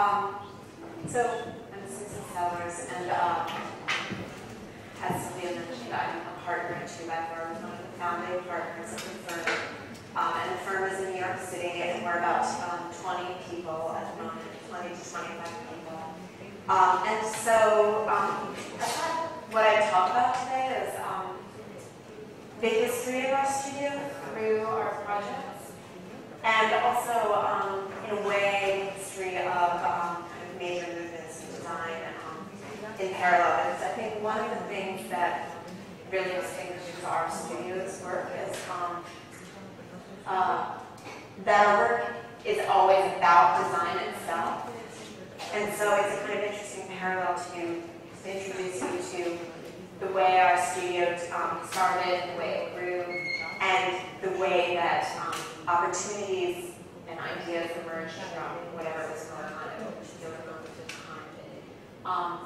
So I'm Susan Sellers, and as Sylvia mentioned, I'm a partner in Two by Firm, one of the founding partners of the firm. And the firm is in New York City, and we're about 20 people at the moment, 20 to 25 people. And so what I talk about today is the history of our studio through our projects, and also, in a way, the history of kind of major movements in design in parallel. Because I think one of the things that really distinguishes our studio's work is that our work is always about design itself. And so it's a kind of interesting parallel to introduce you to the way our studio started, the way it grew, and the way that opportunities and ideas emerged from whatever was going on at a particular moment in time.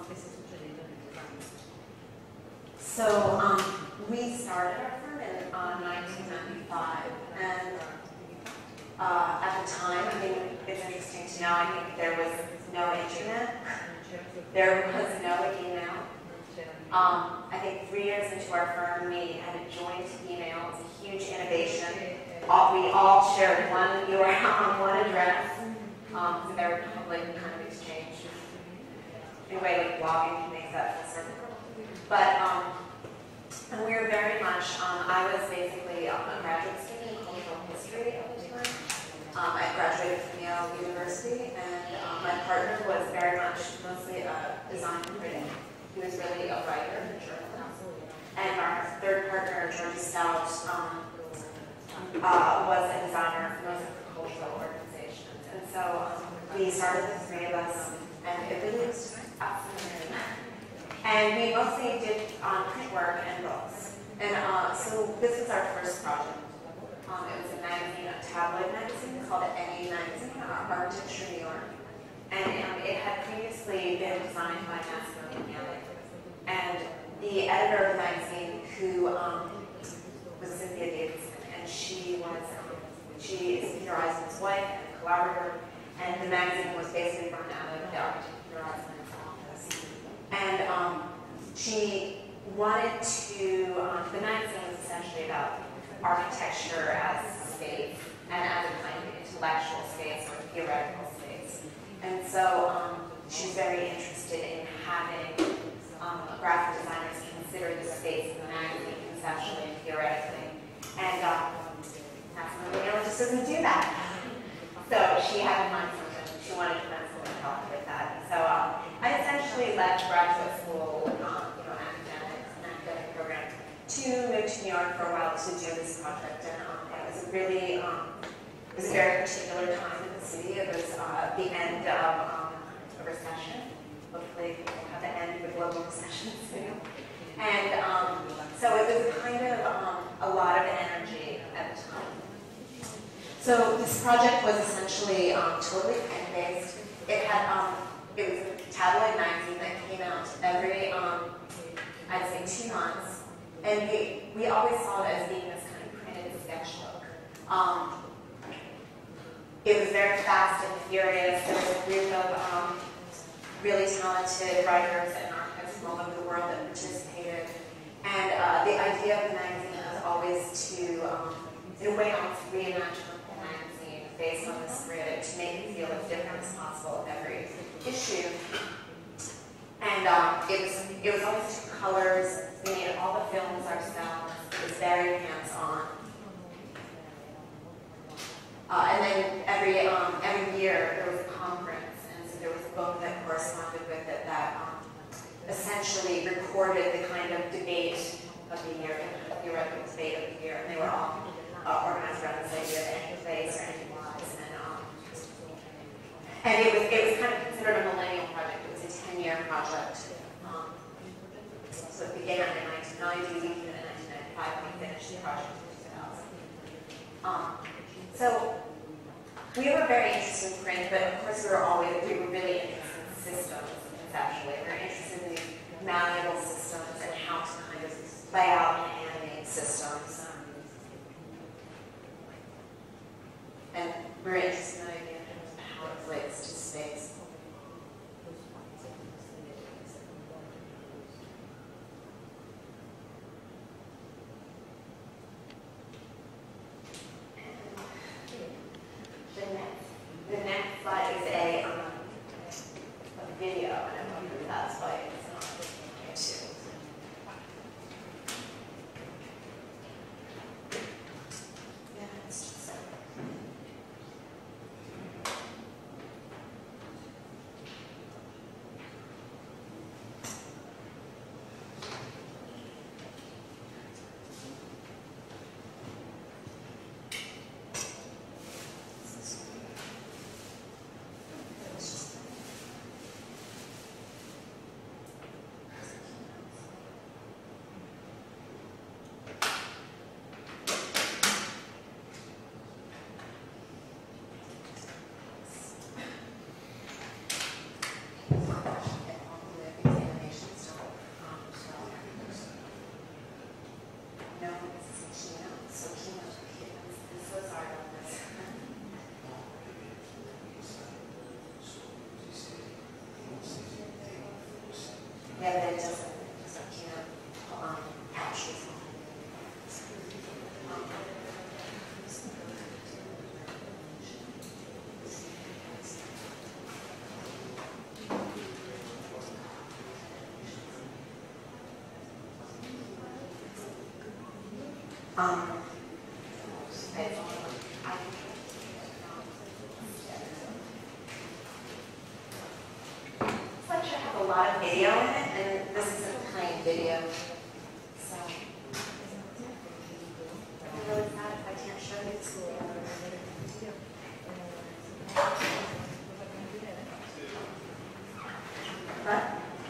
So we started our firm in 1995, and at the time, I think it's interesting to know, I think there was no internet, there was no email. I think 3 years into our firm, we had a joint email. It's a huge innovation. We all shared one URL on one address. So they were public kind of exchange. In a way, like blogging makes that full circle. But and we were very much, I was basically a graduate student in cultural history at the time. I graduated from Yale University, and my partner was very much mostly a design critic. He was really a writer and a journalist. And our third partner, Georgianna Stout, was a designer for most of the cultural organizations. And so we started the three of us, and it really was just fascinating. And we mostly did print work and books. And so this was our first project. It was a magazine, a tabloid magazine called Any Magazine, Architecture New York. And it had previously been designed by Massimo Miele. And the editor of the magazine, who was Cynthia Davidson, and she is Peter Eisenman's wife and a collaborator, and the magazine was basically run out of the architect Peter Eisenman's office. And she wanted to, the magazine was essentially about architecture as space, and as a kind of intellectual space or theoretical space. And so she was very interested in having graphic designers consider the space of the magazine conceptually and theoretically. And Maximilian just doesn't do that. So she had to find something. She wanted to find someone to help with that. So I essentially left graduate school, an academic program, to move to New York for a while to do this project. And it was a really, it was a very particular time in the city. It was the end of a recession. Hopefully we'll have the end of the global recession soon. And so it was kind of a lot of energy at the time. So this project was essentially totally print-based. It had, it was a tabloid magazine that came out every, I'd say 2 months. And we always saw it as being this kind of printed sketchbook. It was very fast and furious. There was a group of really talented writers and architects from all over the world that participated. And the idea of the magazine was always to, in a way, almost reimagine the whole magazine based on this grid to make it feel as different as possible with every issue. And it was always 2 colors. We made all the films ourselves. It was very hands-on. And then every year there was a conference, and so there was a book that corresponded with it that essentially recorded the kind of debate of the year, the theoretical debate of the year, and they were all organized around this idea of any place or any wise. And it was kind of considered a millennial project. It was a 10-year project. So it began in 1990, we ended in 1995, we finished the project in 2000. So we were very interested in print, but of course we were really interested in systems conceptually. We were interested in these malleable systems and how to kind of lay out and animate systems. And we're interested in the idea of how it relates to space. lecture has a lot of video in it, and this is a plain video. So I'm really sad if I can't show you this. But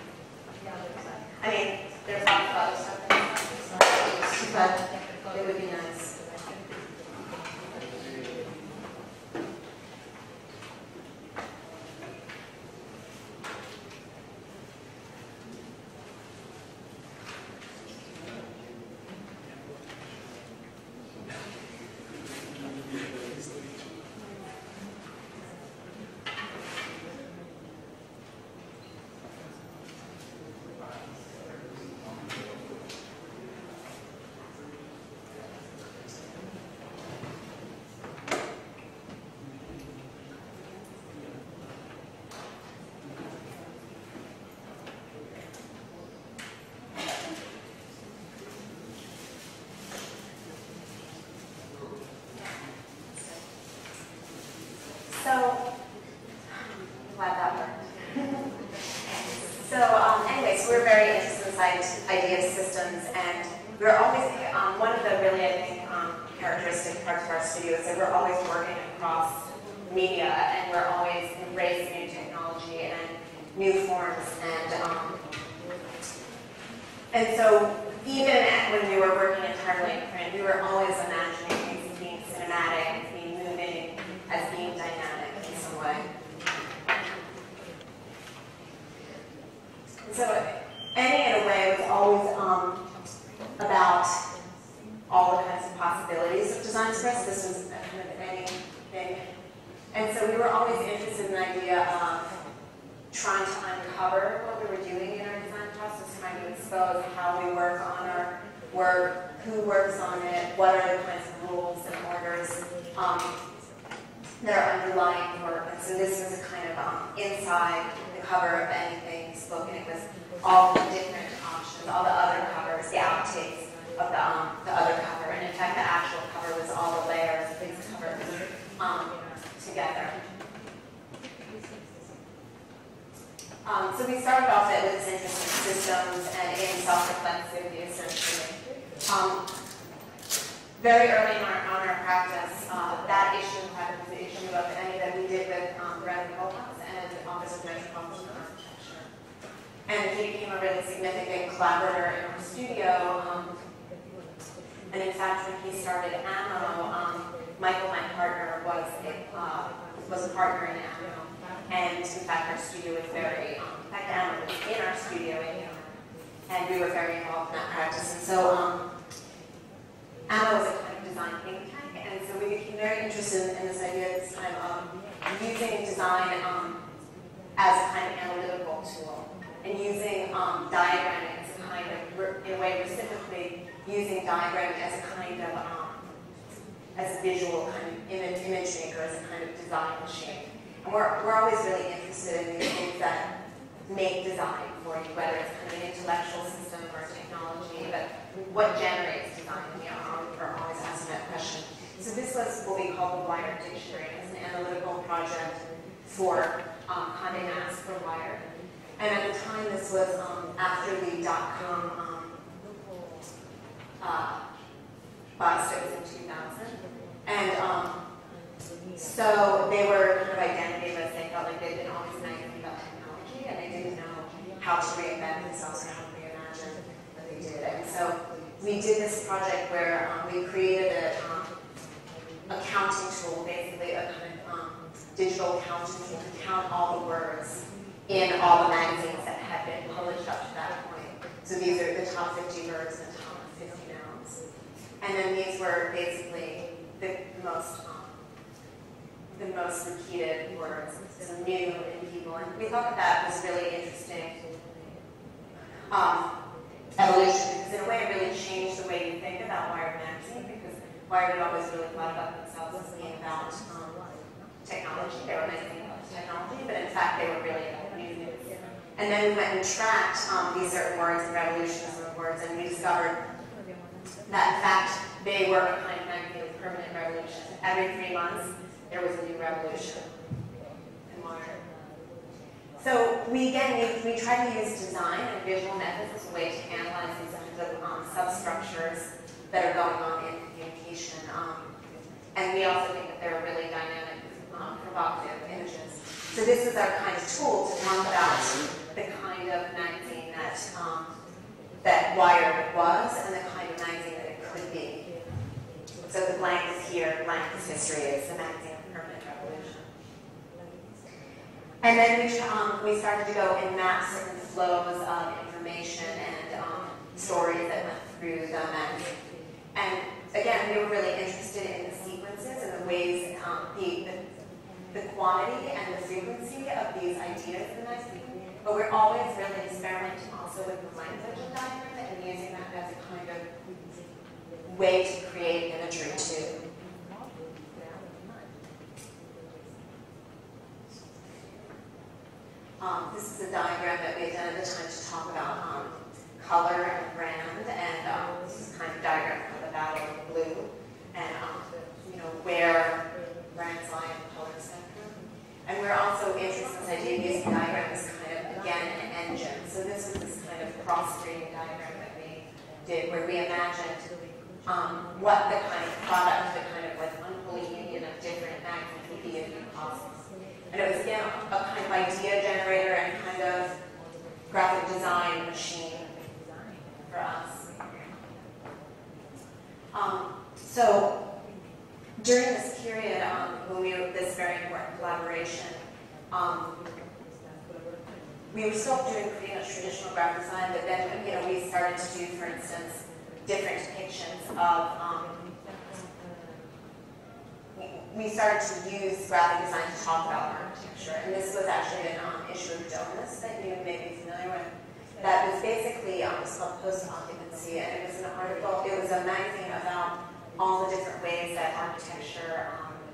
I mean, there's lots of other stuff, but it would be nice. So, glad that worked. Anyways, we're very interested in this idea of systems, and we're always, one of the really, I think, characteristic parts of our studio is that we're always working across media, and we're always embracing new technology and new forms, and so even when we were working entirely in print, we were always imagining things as being cinematic, as being moving, as being dynamic in some way. And so Any, in a way, was always about all the kinds of possibilities of design stress. This was a kind of any thing. And so we were always interested in the idea of trying to uncover what we were doing in our design process, trying to expose how we work on our work, who works on it, what are the kinds of rules and orders that are underlying work. And so this was a kind of inside the cover of Anything's book, and it was all the different options, all the other covers, the outtakes of the other cover. And in fact, the actual cover was all the layers of these covers together. So we started off with this interest in systems and in self-reflexivity, essentially. Very early in our practice, that issue of privatization of any that we did with Rem Koolhaas and Office of Metropolitan Architecture. And he became a really significant collaborator in our studio. And in fact, when he started AMO, Michael, my partner, was a partner in AMO. And in fact, our studio was very, in fact, AMO was in our studio, and we were very involved in that practice. And so AMO was a kind of design think tank, and so we became very interested in this idea, this kind of using design as a kind of analytical tool, and using diagramming as a kind of, in a way, reciprocally using diagramming as a kind of, as a visual kind of image maker, as a kind of design machine. And we're always really interested in these things that make design for you, whether it's kind of an intellectual system or technology, but what generates design? We're always asking that question. So this was what we call the Wired Dictionary. It's an analytical project for Condé Nast for Wired. And at the time, this was after the .com bust. It was in 2000. And so they were kind of identityless. They felt like they didn't always know anything about technology, and they didn't know how to reinvent themselves or how to reimagine what they did. And so we did this project where we created a counting tool, basically a kind of digital counting tool to count all the words in all the magazines that had been published up to that point. So these are the top 50 verbs and the top 50 nouns. And then these were basically the most repeated words, so new in people. And we thought that was really interesting evolution, because in a way it really changed the way you think about Wired magazine, because Wired had always really thought about themselves as being about technology. They were making about technology, but in fact they were really about news. And then we went and tracked these certain words and revolutions of words, and we discovered that in fact they were a kind of magazine with permanent revolution. Every 3 months, there was a new revolution in water. So we try to use design and visual methods as a way to analyze these kinds of substructures that are going on in communication. And we also think that they're really dynamic, provocative images. So this is our kind of tool to talk about the kind of magazine that Wired was and the kind of magazine that it could be. So the blank is here, blank is history, it's the magazine of permanent revolution. And then we started to go and map certain flows of information and stories that went through the magazine. And again, we were really interested in the sequences and the ways, the quantity and the frequency of these ideas in the magazine. But we're always really experimenting also with the language of diagram and using that as a kind of way to create imagery too. This is a diagram that we had done at the time to talk about color and brand, and this is kind of a diagram for the battle of blue, and where brands lie in the color spectrum. And we're also interested in this idea of using diagrams as kind of, again, an engine. So this was this kind of cross-breeding diagram that we did, where we imagined what the kind of product, the kind of like unholy union of different magazines would be if you possible. And it was, again, a kind of idea generator and kind of graphic design machine for us. So during this period, when we were this very important collaboration, we were still doing pretty much traditional graphic design, but then we started to do, for instance, different depictions of. We started to use graphic design to talk about architecture, and this was actually an issue of Domus that you may be familiar with. That was basically it's called Post-Occupancy, and it was an article. It was a magazine about all the different ways that architecture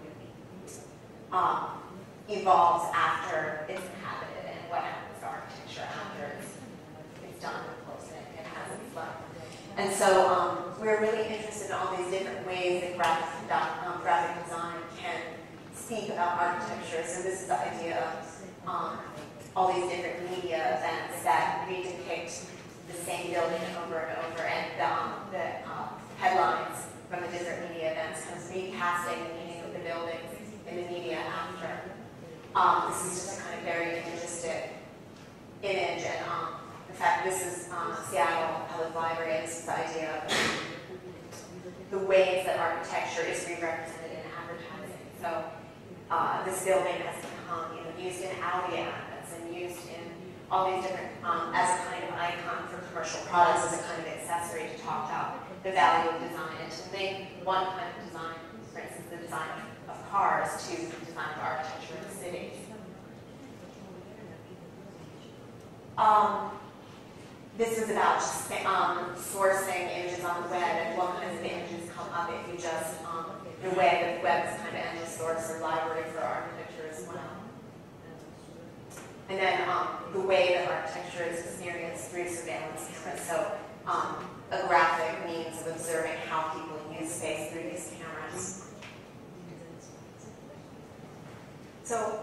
evolves after it's inhabited, and what happens to architecture after it's done with closing and has its life. And so we're really interested in all these different ways that graphic design can speak about architecture. So this is the idea of all these different media events that redepict the same building over and over, and the headlines from the different media events, kind of recasting the meaning of the buildings in the media after. This is just a kind of very imagistic image, and in fact, this is Seattle Public Library, and this is the idea of the ways that architecture is re-represented in advertising. So this building has become used in Audi ads and used in all these different, as a kind of icon for commercial products, as a kind of accessory to talk about the value of design, and to link one kind of design, for instance, the design of cars, to the design of architecture in cities. This is about just sourcing images on the web and what kinds of images come up if you just, the web is kind of endless source or library for architecture as well. And then the way that architecture is experienced through surveillance cameras. So a graphic means of observing how people use space through these cameras. So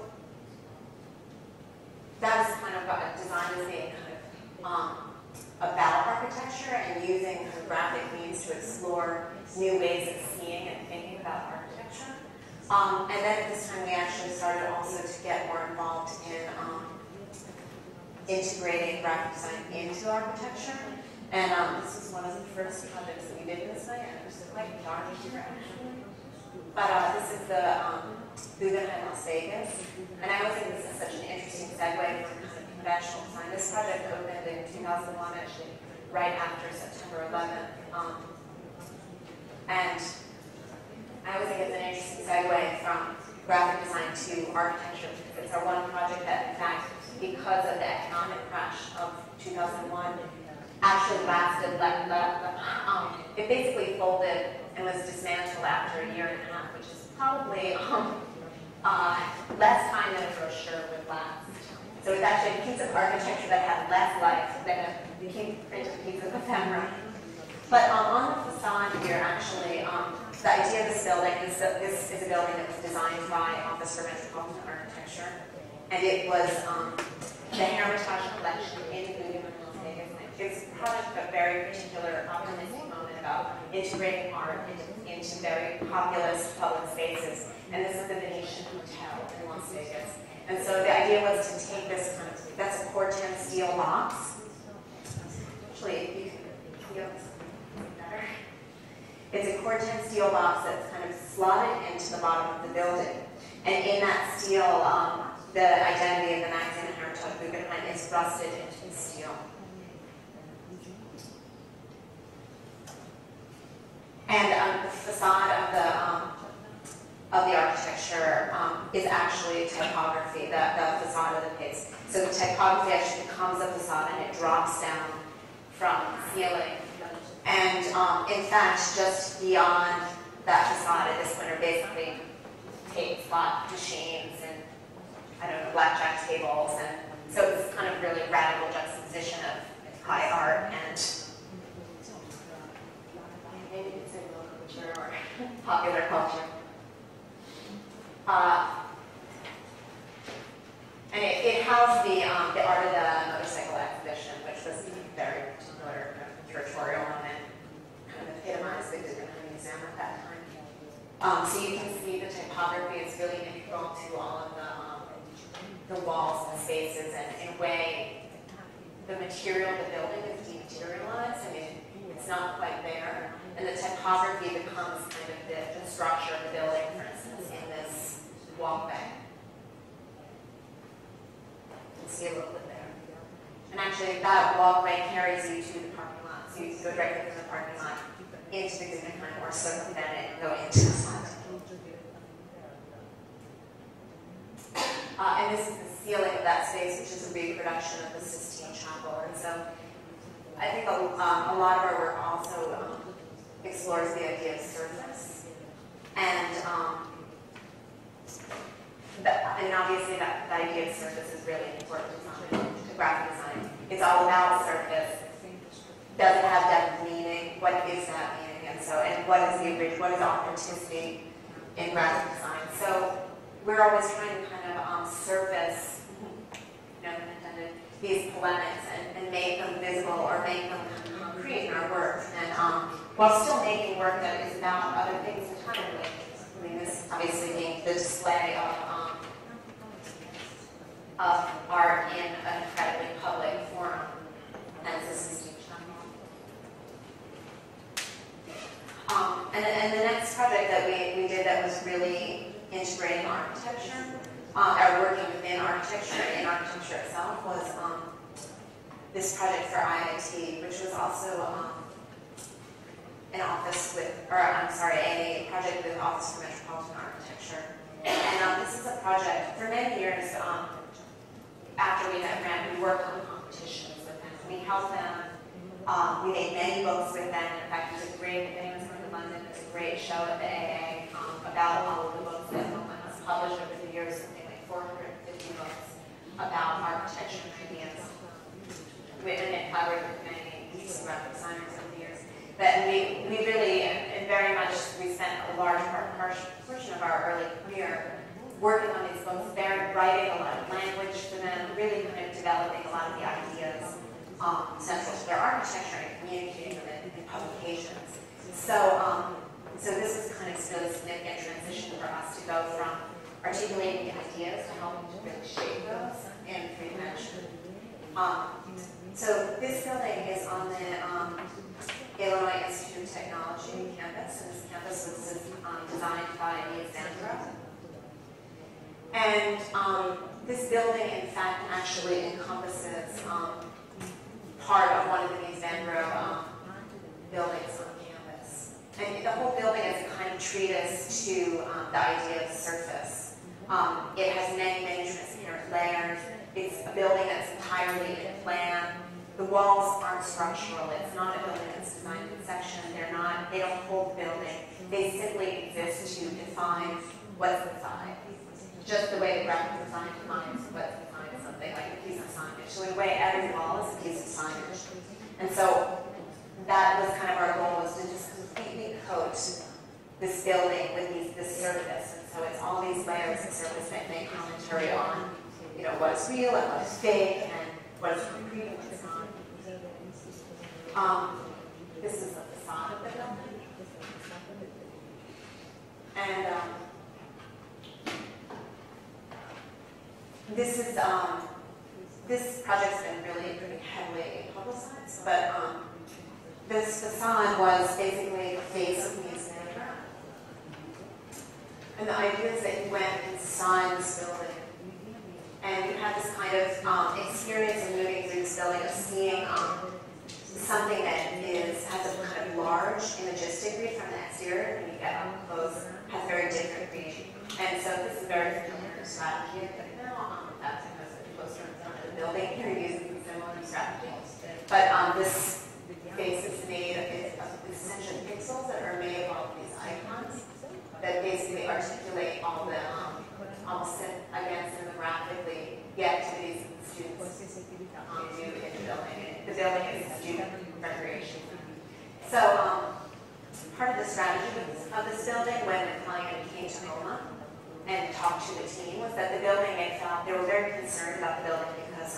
that is kind of design as being kind of about architecture and using kind of graphic means to explore new ways of seeing and thinking about architecture. And then at this time we actually started also to get more involved in integrating graphic design into architecture. And this was one of the first projects that we did in this night, and it was quite dark here actually. But this is the Guggenheim Las Vegas. And I always think this is such an interesting segue from kind of conventional design. This project opened in 2001, actually, right after September 11th. And I always think it's an interesting segue from graphic design to architecture. It's our one project that, in fact, because of the economic crash of 2001, actually lasted, it basically folded and was dismantled after a year and a half, which is probably less time than a brochure would last. So it's actually a piece of architecture that had less life than a printed piece of ephemera. But on the facade here, actually, the idea of this building is that this is a building that was designed by Office for Metropolitan Architecture, and it was the Hermitage collection in the Guggenheim Las Vegas. It's a product of a very particular optimistic moment about integrating art into very populous public spaces, and this is the Venetian Hotel in Las Vegas. And so the idea was to take this kind of, that's a Corten steel box. Actually, you can feel this better. It's a Corten steel box that's kind of slotted into the bottom of the building. And in that steel, the identity of the magazine and Hermitage Guggenheim is rusted into the steel. And the facade of the architecture is actually typography, the facade of the piece. So the typography actually becomes a facade and it drops down from the ceiling. And in fact, just beyond that facade at this point are basically tape slot machines and, I don't know, blackjack tables. And so it's kind of really radical juxtaposition of high art and maybe you could say low culture or popular culture. And it housed the Art of the Motorcycle exhibition, which was a very particular kind of curatorial moment, kind of epitomized the Guggenheim Museum at that time. So you can see the typography is really integral to all of the walls and spaces, and in a way, the material of the building is dematerialized. I mean, it's not quite there, and the typography becomes kind of the structure of the building, for instance, in this walkway. You can see a little bit there. And actually, that walkway carries you to the parking lot. So you can go directly from the parking lot into the Guggenheim or circumvent it and go into the site. And this is the ceiling of that space, which is a reproduction of the Sistine Chapel. And so I think a lot of our work also explores the idea of surface. And obviously the idea of surface is really important to graphic design. It's all about surface. Does it have depth of meaning? What is that meaning? And so, and what is the original? What is authenticity in graphic design? So we're always trying to kind of surface, no pun intended, these polemics and make them visible or make them concrete in our work. And while still making work that is about other things entirely. I mean, this obviously being the display of art in an incredibly public forum, as this is and the next project that we did that was really integrating architecture, or working within architecture, in architecture itself, was this project for IIT, which was also an office with, or I'm sorry, a project with Office for Metropolitan Architecture. And this is a project, for many years, after we met Rem, we worked on competitions with them. We helped them, we made many books with them. In fact, it was a great, if anyone's come to London, it was a great show at the AA about all of the books that Rem has published over the years, something like 450 books about architecture and ideas. And it collaborated with many graphic designers over the years. But we really, and very much, we spent a large portion of our early career working on these books, writing a lot of language for them, really kind of developing a lot of the ideas central to their architecture and communicating them in publications. So this was kind of still a significant transition for us to go from articulating the ideas to helping to really shape those in three-dimension. So this building is on the Illinois Institute of Technology campus, and this campus was designed by DESIGNTALKS. And this building, in fact, actually encompasses part of one of the Mies van Gogh buildings on campus. And the whole building is a kind of treatise to the idea of surface. It has many, many transparent layers. It's a building that's entirely in plan. The walls aren't structural. It's not a building that's designed in section. They don't hold the building. They simply exist to define what's inside. Just the way the graphic design defines what's behind something, like a piece of signage. So in a way, every wall is a piece of signage. And so that was kind of our goal, was to just completely coat this building with this surface. And so it's all these layers of surface that make commentary on, you know, what's real and what's fake and what's concrete and what's not. This is the facade of the building. And this is this project's been really pretty heavily publicized, but this facade was basically the face of Louise Manor. And the idea is that you went inside this building, and you had this kind of experience of moving through this building, of seeing something that has a kind of large imagistic read from the exterior, and you get up close, has very different read. And so this is very familiar strategy. That's because the poster in front of the building here using similar strategies. But this face is made of essentially pixels that are made of all of these icons that basically articulate all the, almost again cinemagraphically, the activities that the students do in the building. And the building is student recreation. So part of the strategy of this building, when the client came to OMA and talked to the team, was that the building, they were very concerned about the building because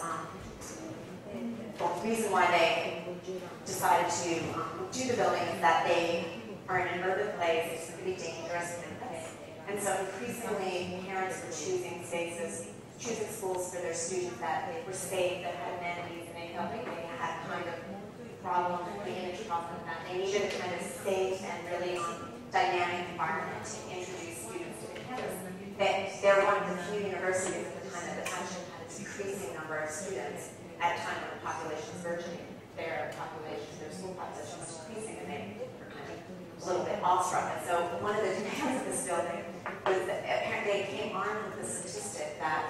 the reason why they decided to do the building is that they are in an urban place, it's going to be dangerous, and so increasingly parents were choosing spaces, choosing schools for their students that were safe, that had amenities, and they felt like they had kind of problem, the image problem, that they needed a kind of safe and really dynamic environment to introduce students to the campus. They were one of the few universities at the time that actually had a decreasing number of students at a time when the population was burgeoning. Their school population was decreasing, and they were kind of a little bit awestruck. And so one of the demands of this building was that apparently they came armed with the statistic that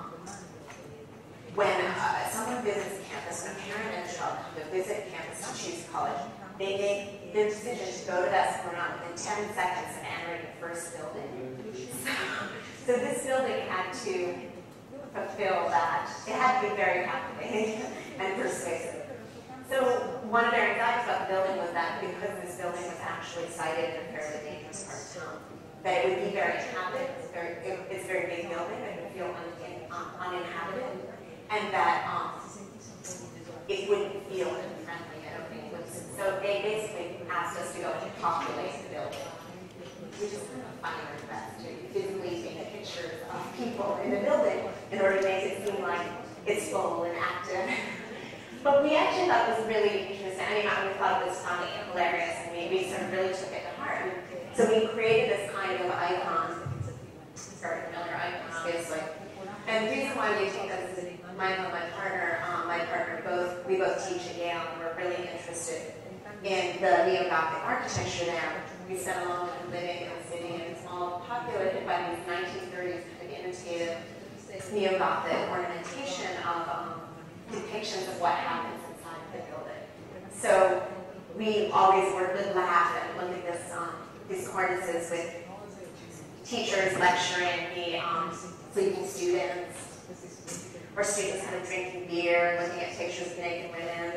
when someone visits campus, when a parent and a child come to visit campus to choose college, they make the decision to go to that school or not within 10 seconds of entering the first building. So this building had to fulfill that. It had to be very captivating and persuasive. So one of their anxieties about the building was that because this building was actually sited in a fairly dangerous part of town, that it would be very inhabited. It's a very big building. It would feel uninhabited, and that it wouldn't feel friendly. I don't think it would. So they basically asked us to go and populate the building, which is kind of funny or best to physically take pictures of people in the building in order to make it seem like it's full and active. But we actually thought it was really interesting. I mean, we thought it was funny and hilarious, and we sort of really took it to heart. So we created this kind of icon, very familiar icon, obviously. And the reason why we think that is Michael, my partner, we both teach at Yale, and we're really interested in the neo-Gothic architecture there. We spent a long time living in the city, and it's all populated by these 1930s kind of imitative neo-Gothic ornamentation of depictions of what happens inside the building. So we always would laugh and look at this, these cornices with teachers lecturing the sleeping students, or students kind of drinking beer, looking at pictures of naked women.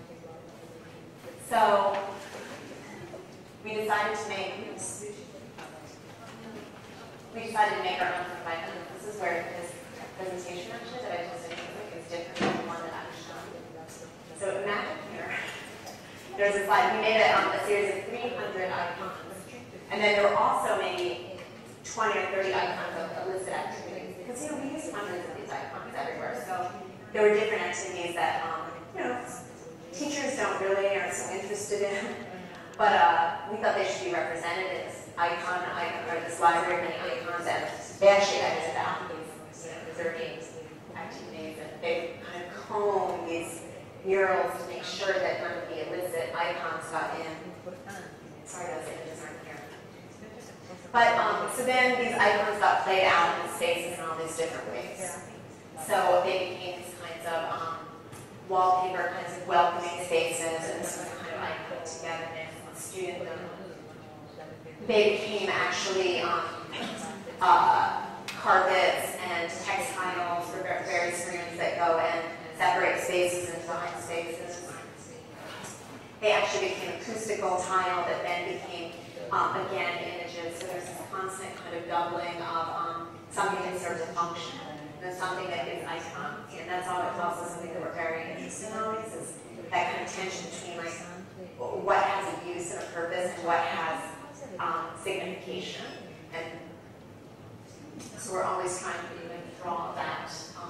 So we decided to make our own icon. This is where this presentation actually that I just did is different from the one that I was shown. So imagine here, there's a slide. We made a series of 300 icons, and then there were also maybe 20 or 30 icons of illicit activities, because we use hundreds of these icons everywhere. So there were different activities that teachers don't really are so interested in, but we thought they should be represented in this icon, or this library of many icons, and they actually edited out these preserving activities, and they kind of combed these murals to make sure that none of the illicit icons got in. Sorry, those images aren't here. But so then these icons got played out in the spaces in all these different ways. So they became these kinds of wallpaper, kinds of welcoming spaces, and this was kind of icon togetherness and student. They became actually carpets and textiles for various rooms that go and separate spaces and design spaces. they actually became acoustical tile that then became, again, images. So there's this constant kind of doubling of something that serves a function. There's something that is icon. And that's also something that we're very interested in always, is that kind of tension between like what has a use and a purpose and what has signification. And so we're always trying to even draw that,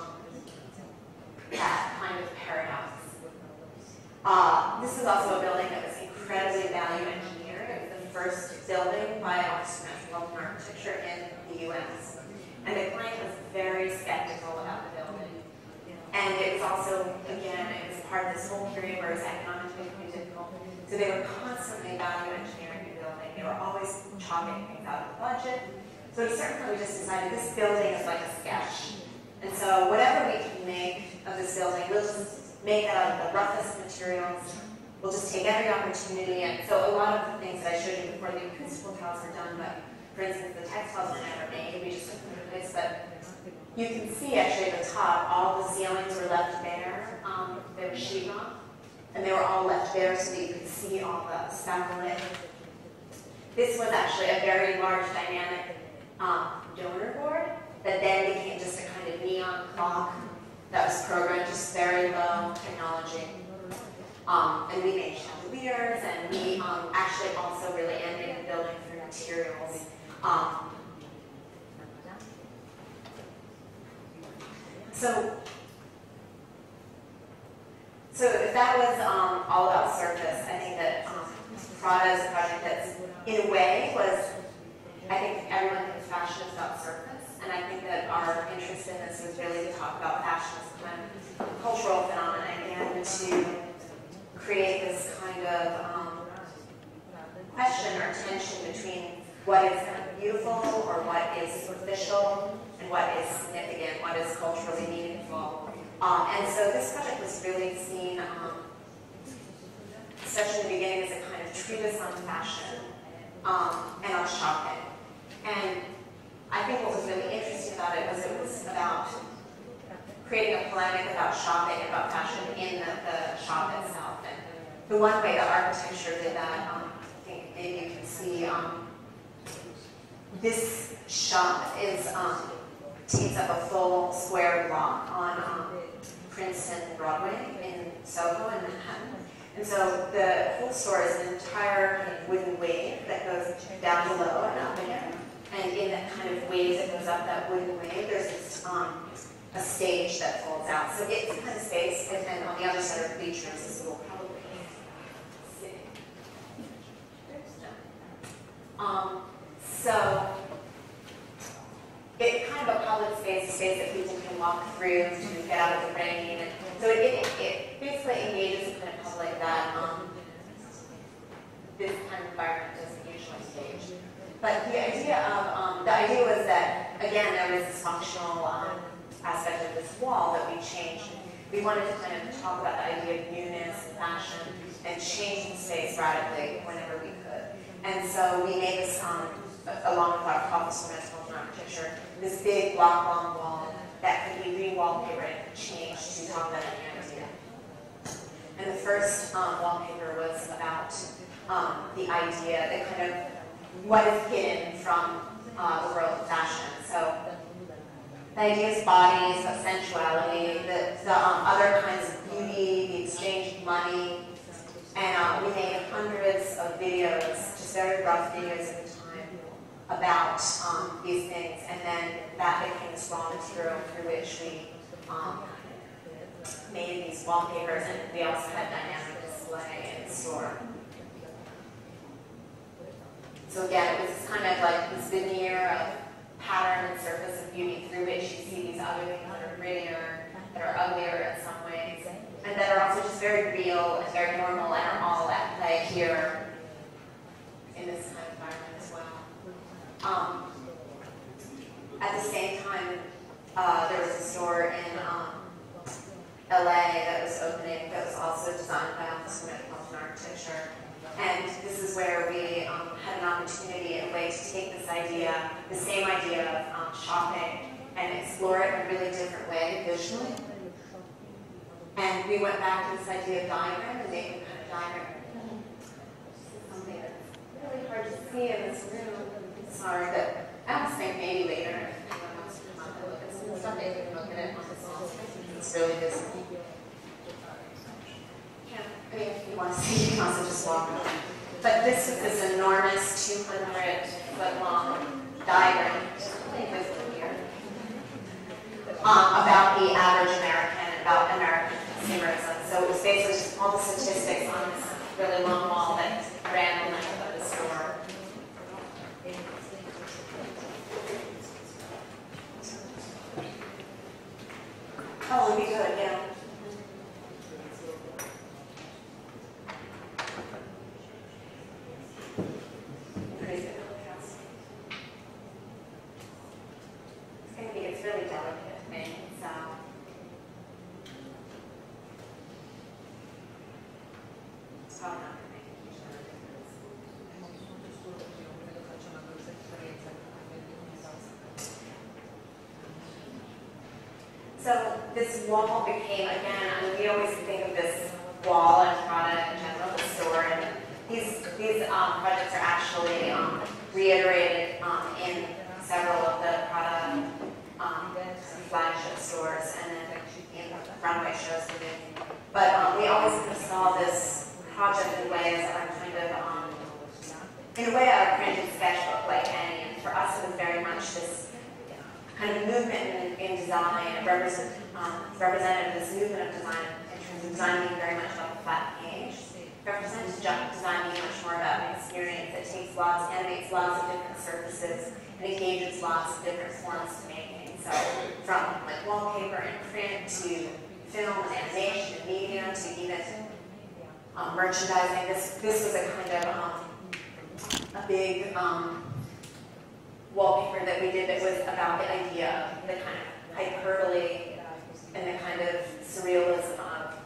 that kind of paradox. This is also a building that was incredibly value engineered. It was the first building by Office of Metropolitan Architecture in the US. And the client was very skeptical about the building. And it was also, again, it was part of this whole period where it was economically pretty difficult. So they were constantly value engineering the building. They were always chopping things out of the budget. So at a certain point we just decided this building is like a sketch. And so whatever we can make of this building, we'll just make that out of the roughest materials. We'll just take every opportunity. And so a lot of the things that I showed you before, the acoustical tiles were done, but for instance, the textiles were never made. We just took them to place. But you can see actually at the top, all the ceilings were left bare. They were sheetrock, and they were all left bare so that you could see all the scaffolding. This was actually a very large dynamic donor board that then became just a kind of neon clock that was programmed, just very low technology. And we made chandeliers, and we actually also really animated the building through materials. So if that was all about surface, I think that Prada is a project that's, in a way, was, I think everyone thinks fashion is about surface, and I think that our interest in this was really to talk about fashion as kind of cultural phenomenon, and to create this kind of question or tension between what is kind of beautiful or what is superficial and what is significant, what is culturally meaningful. And so this project was really seen, especially in the beginning, as a kind of treatise on fashion and on shopping. And I think what was really interesting about it was about creating a polemic about shopping and about fashion in the shop itself. And the one way that architecture did that, I think maybe you can see, this shop is takes up a full square block on Princeton Broadway in Soho in Manhattan. And so the whole store is an entire kind of wooden wave that goes down below and up again. And in that kind of wave that goes up that wooden wave, there's this a stage that folds out. So it's a kind of space, and on the other side are bleachers, as we'll probably see. So it's kind of a public space, a space that people can walk through to get out of the rain. And so it basically engages the kind of public that this kind of environment doesn't usually stage. But the idea was that, again, there was this functional aspect of this wall that we changed. We wanted to kind of talk about the idea of newness and fashion and change the space radically whenever we could. And so we made this, along with our Office of Metropolitan Architecture, this big block-long wall that could be re-wallpapered and changed to talk about any idea. And the first wallpaper was about the idea, the kind of what is hidden from the world of fashion. So the idea is bodies, sensuality, the other kinds of beauty, the exchange of money. And we made hundreds of videos, just very rough videos at the time, about these things. And then that became this raw material through which we made these wallpapers. And we also had dynamic display in the store. So again, it was kind of like this veneer of pattern and surface of beauty through which you see these other things that are grittier, that are uglier in some ways, and that are also just very real and very normal and are all at play here in this kind of environment as well. At the same time, there was a store in LA that was opening that was also designed by Office of Metropolitan Architecture. And this is where we had an opportunity, a way to take this idea, the same idea of shopping, and explore it in a really different way visually. And we went back to this idea of diagram and made a kind of diagram really hard to see in this room. Sorry, but I almost think maybe later if anyone wants to come up and look at some stuff, they can look at it on the small screen. It's really visible. Yeah, I mean, if you want to see, you can also just walk around. But this is this enormous 200-foot-long diagram, pretty visible here, about the average American and about American consumerism. So it was basically just all the statistics on this really long wall that ran the length of the store. Oh, would be good, yeah. It's really delicate thing, so. It's probably not going to make a huge amount of difference. So this wall became, again, I mean, we always think of this wall and Prada in general, the store, and these projects are actually reiterated in several of the Prada flagship stores and then in runway shows we did. But we always kind of saw this project in a way as our kind of, in a way, our printed sketchbook, like any. And for us, it was very much this kind of movement in design. It represented this movement of design in terms of design being very much about the flat page. It represents design being much more about an experience that takes animates lots of different surfaces and engages lots of different forms to making. So from like wallpaper and print to film and animation and media to even merchandising. This was a kind of a big wallpaper that we did that was about the idea of the kind of hyperbole and the kind of surrealism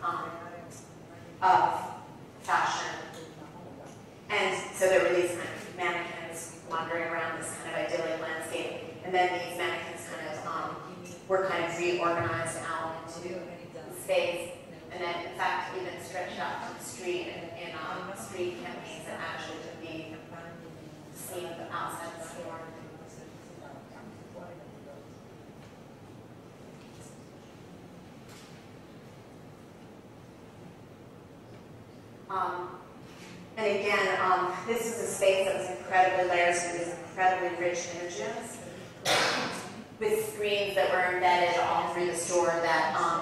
of fashion. And so there were these kind of mannequins wandering around this kind of idyllic landscape. And then these mannequins were kind of reorganized out into space, and then in fact even stretched out to the street in street campaigns that actually could be seen outside the store. And again, this is a space that was incredibly layered with these incredibly rich images, with screens that were embedded all through the store that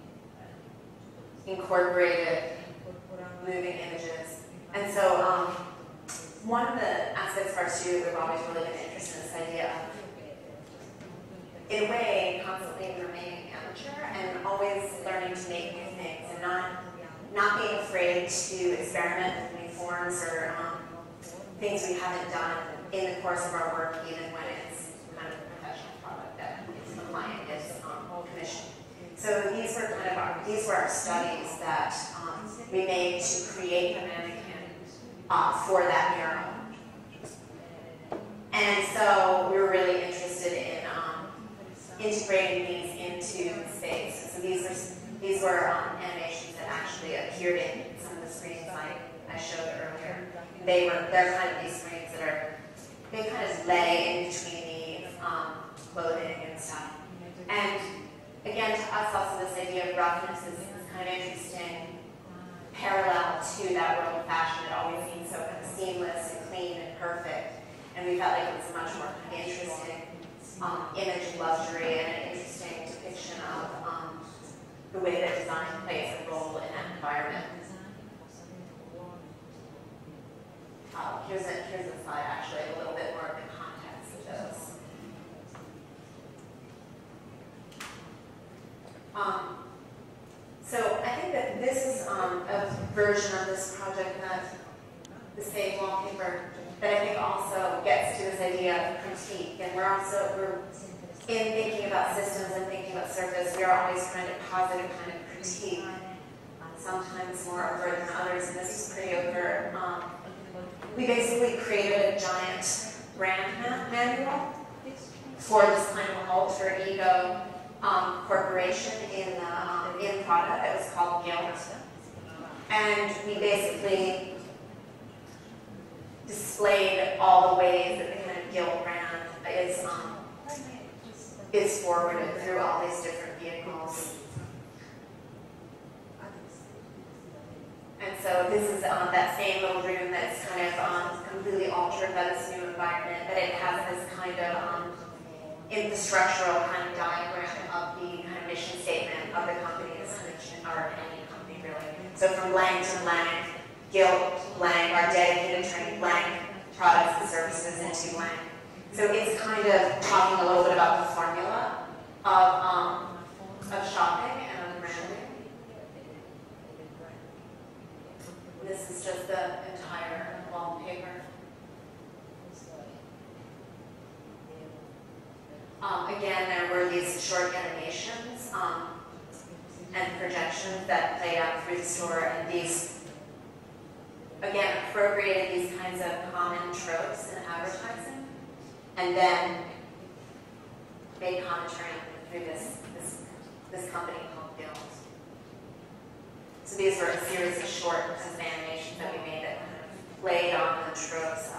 incorporated moving images. And so one of the aspects of our studio we've always really been interested in this idea of, in a way, constantly remaining amateur and always learning to make new things and not being afraid to experiment with new forms or things we haven't done in the course of our work, even when it's kind of a professional product that the client is commissioned. So these were our studies that we made to create the mannequin for that mural. And so we were really interested in integrating these into space. So these were animations that actually appeared in some of the screens I showed earlier. They're kind of these screens that they kind of lay in between the clothing and stuff. And again, to us also this idea of roughness is kind of interesting, parallel to that world of fashion. It always seems so kind of seamless and clean and perfect. And we felt like it was a much more kind of interesting image of luxury and an interesting depiction of the way that design plays a role in that environment. Here's a slide, actually, a little bit more of the context of those. So I think that this is a version of this project that the same wallpaper that I think also gets to this idea of critique. And we're in thinking about systems and thinking about surface, we are always trying to posit a kind of critique, sometimes more overt than others, and this is pretty overt. We basically created a giant brand manual for this kind of alter ego corporation in Prada that was called Guilt. And we basically displayed all the ways that the kind of Gilt brand is forwarded through all these different vehicles. And so this is that same little room that's kind of completely altered by this new environment, but it has this kind of infrastructural kind of diagram of the kind of mission statement of the company, or any company really. So from blank to blank, Gilt blank, our dedicated trained blank, products and services into blank. So it's kind of talking a little bit about the formula of shopping and of branding. This is just the entire wallpaper. Again, there were these short animations and projections that played out through the store, and these, again, appropriated these kinds of common tropes in advertising, and then made commentary through this company called Gilt. So these were a series of short animations that we made that kind of played on the tropes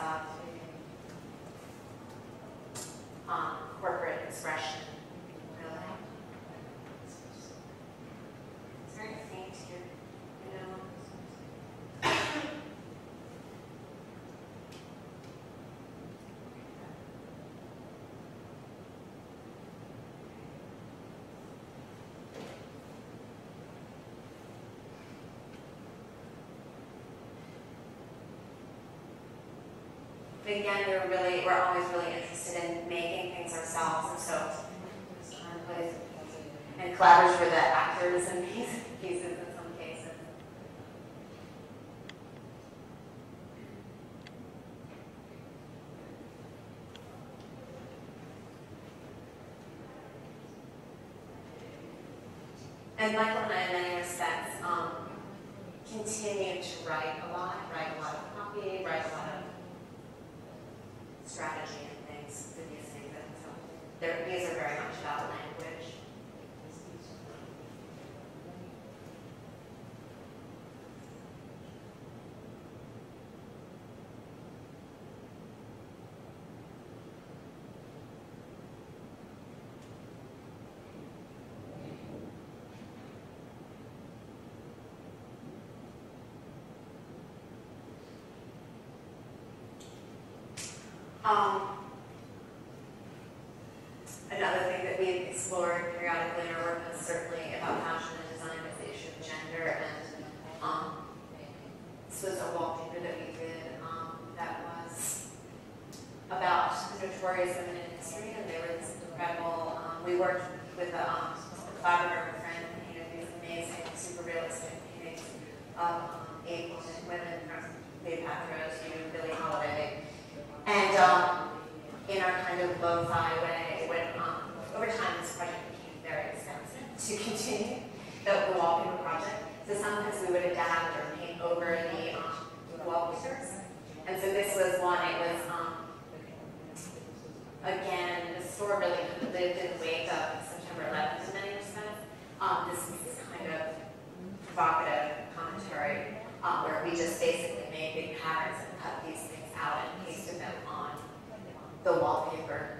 of corporate expression. Really. It's very faint here, you know. Again, we're always really interested in making things ourselves, and so and collaborators were the actors in these pieces in some cases. And Michael and I, in many respects, continue to write a lot of copy, write a lot of strategy and things for these things. And so these are very much about language. Another thing that we explored periodically in our work was certainly about fashion and design as the issue of gender, and this was a wallpaper that we did that was about notorious women in history, and they were this incredible. We worked with a collaborator friend who painted these amazing, super realistic paintings of 8 women from Cleopatra to Billie Holiday. And in our kind of lo-fi way, when over time this project became very expensive to continue the wallpaper project. So sometimes we would adapt or paint over the wallpapers. And so this was one. It was again, the store really lived in the wake of September 11th in many respects. This was this kind of provocative commentary where we just basically made big patterns and cut these things out and pasted them on the wallpaper.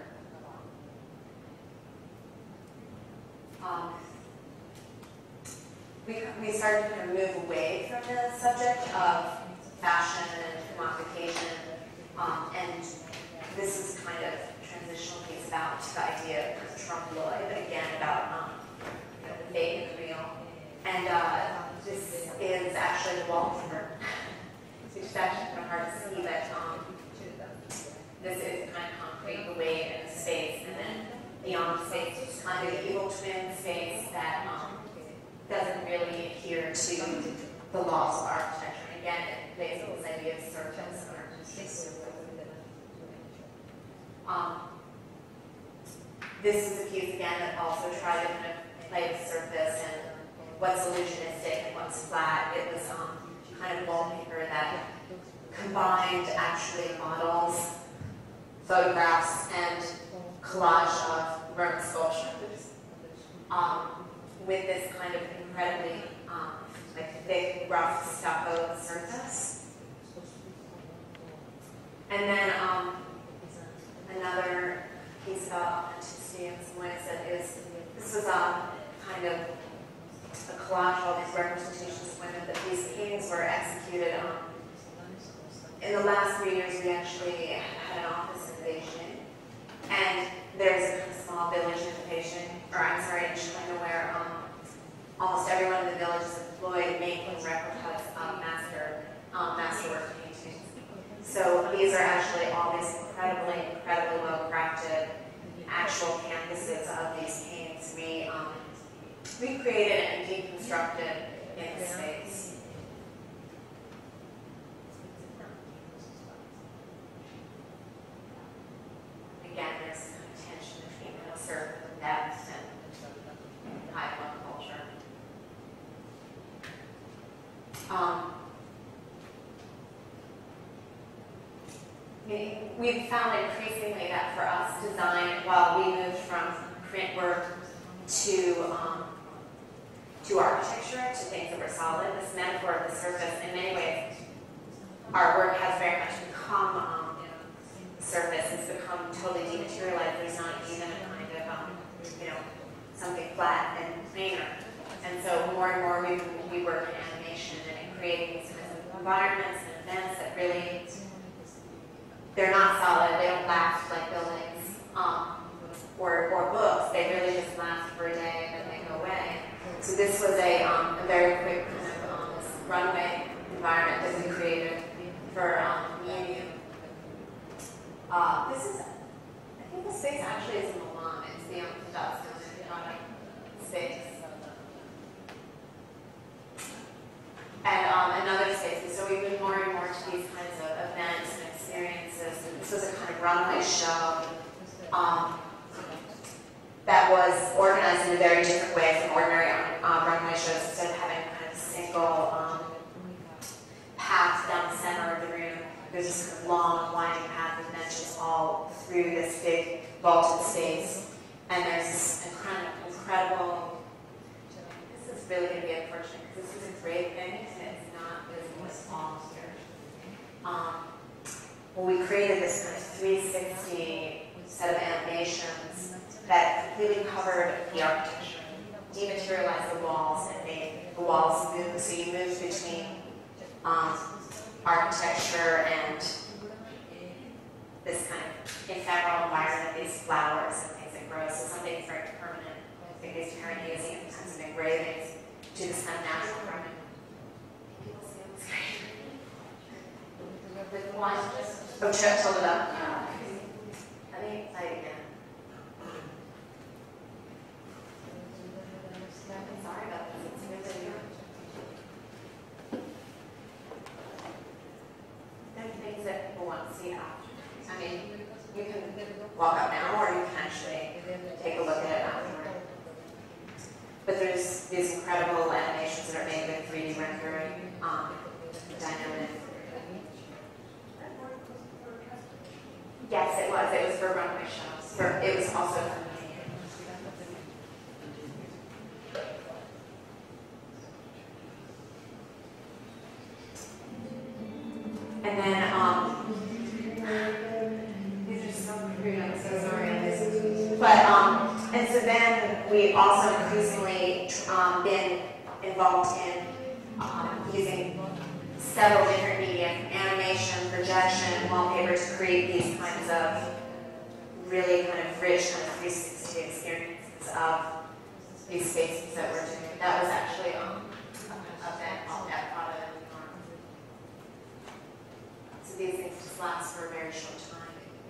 We started to kind of move away from the subject of fashion and commodification, and this is kind of a transitional piece about the idea of trompe l'oeil, but again about the fake and the real. And this is actually the wallpaper, which is actually kind of hard to see, but this is kind of concrete, the weight and the space, and then beyond space, which is kind of the evil twin space that doesn't really adhere to the laws of architecture. And again, it plays with this idea of surface or this is a piece again that also tried to kind of play with surface and what's illusionistic and what's flat. It was kind of wallpaper that combined actually models, photographs, and collage of Roman sculpture with this kind of incredibly like thick, rough stucco surface. And then another piece about authenticity in some ways that is, this was kind of a collage of all these representations of women, but these paintings were executed in the last 3 years. We actually had an office in Beijing, and there's a kind of small village in Beijing, or I'm sorry, in China, where almost everyone in the village is employed making replicas of masterwork paintings. So these are actually all these incredibly well-crafted actual canvases of these paintings we created and deconstructed in the space. Again, there's kind of tension between surface and depth and high flow culture. We've found increasingly that for us, design, while we moved from print work to architecture, to things that were solid, this metaphor of the surface, in many ways, our work has very much become surface. It's become totally dematerialized. There's not even a kind of, something flat and planar. And so more and more we work in animation and in creating these kinds of environments and events that really, they're not solid, they don't last like buildings or books. They really just last for a day and then they go away. So this was a very quick kind of this runway environment that we created for Miu. This is, I think the space actually is in Milan. It's the dust space. And another space. So we moved more and more to these kinds of events and experiences. And this was a kind of runway show that was organized in a very different way from ordinary runway shows. Instead of having kind of a single path down the center of the room, there's this kind of long, winding path with benches all through this big vaulted space. And there's this incredible, this is really going to be unfortunate because this is a great thing and it's not visible as small here. Well, we created this kind of 360 set of animations that completely covered the architecture, dematerialized the walls, and made the walls move. So you move between architecture and this kind of ephemeral environment, these flowers and things that grow. So something very permanent, like these Piranesi and kinds of engravings, to this kind of natural environment. People see on the screen. With one, oh, hold it up. Let me play it again. Sorry about this. It's a good video. There are things that people want to see after. I mean, you can walk up now, or you can actually take a look at it afterward. But there's these incredible animations that are made with 3D rendering, dynamic. Yes, it was. It was for runway shows. It was also for me. And then, these are so crude, I'm so sorry. But, and so then we also increasingly been involved in using several different media, animation, projection, wallpaper, to create these kinds of really kind of rich kind of 360 experiences of these spaces that we're doing. That was actually an event called at Prada in New York. So these things just last for a very short time.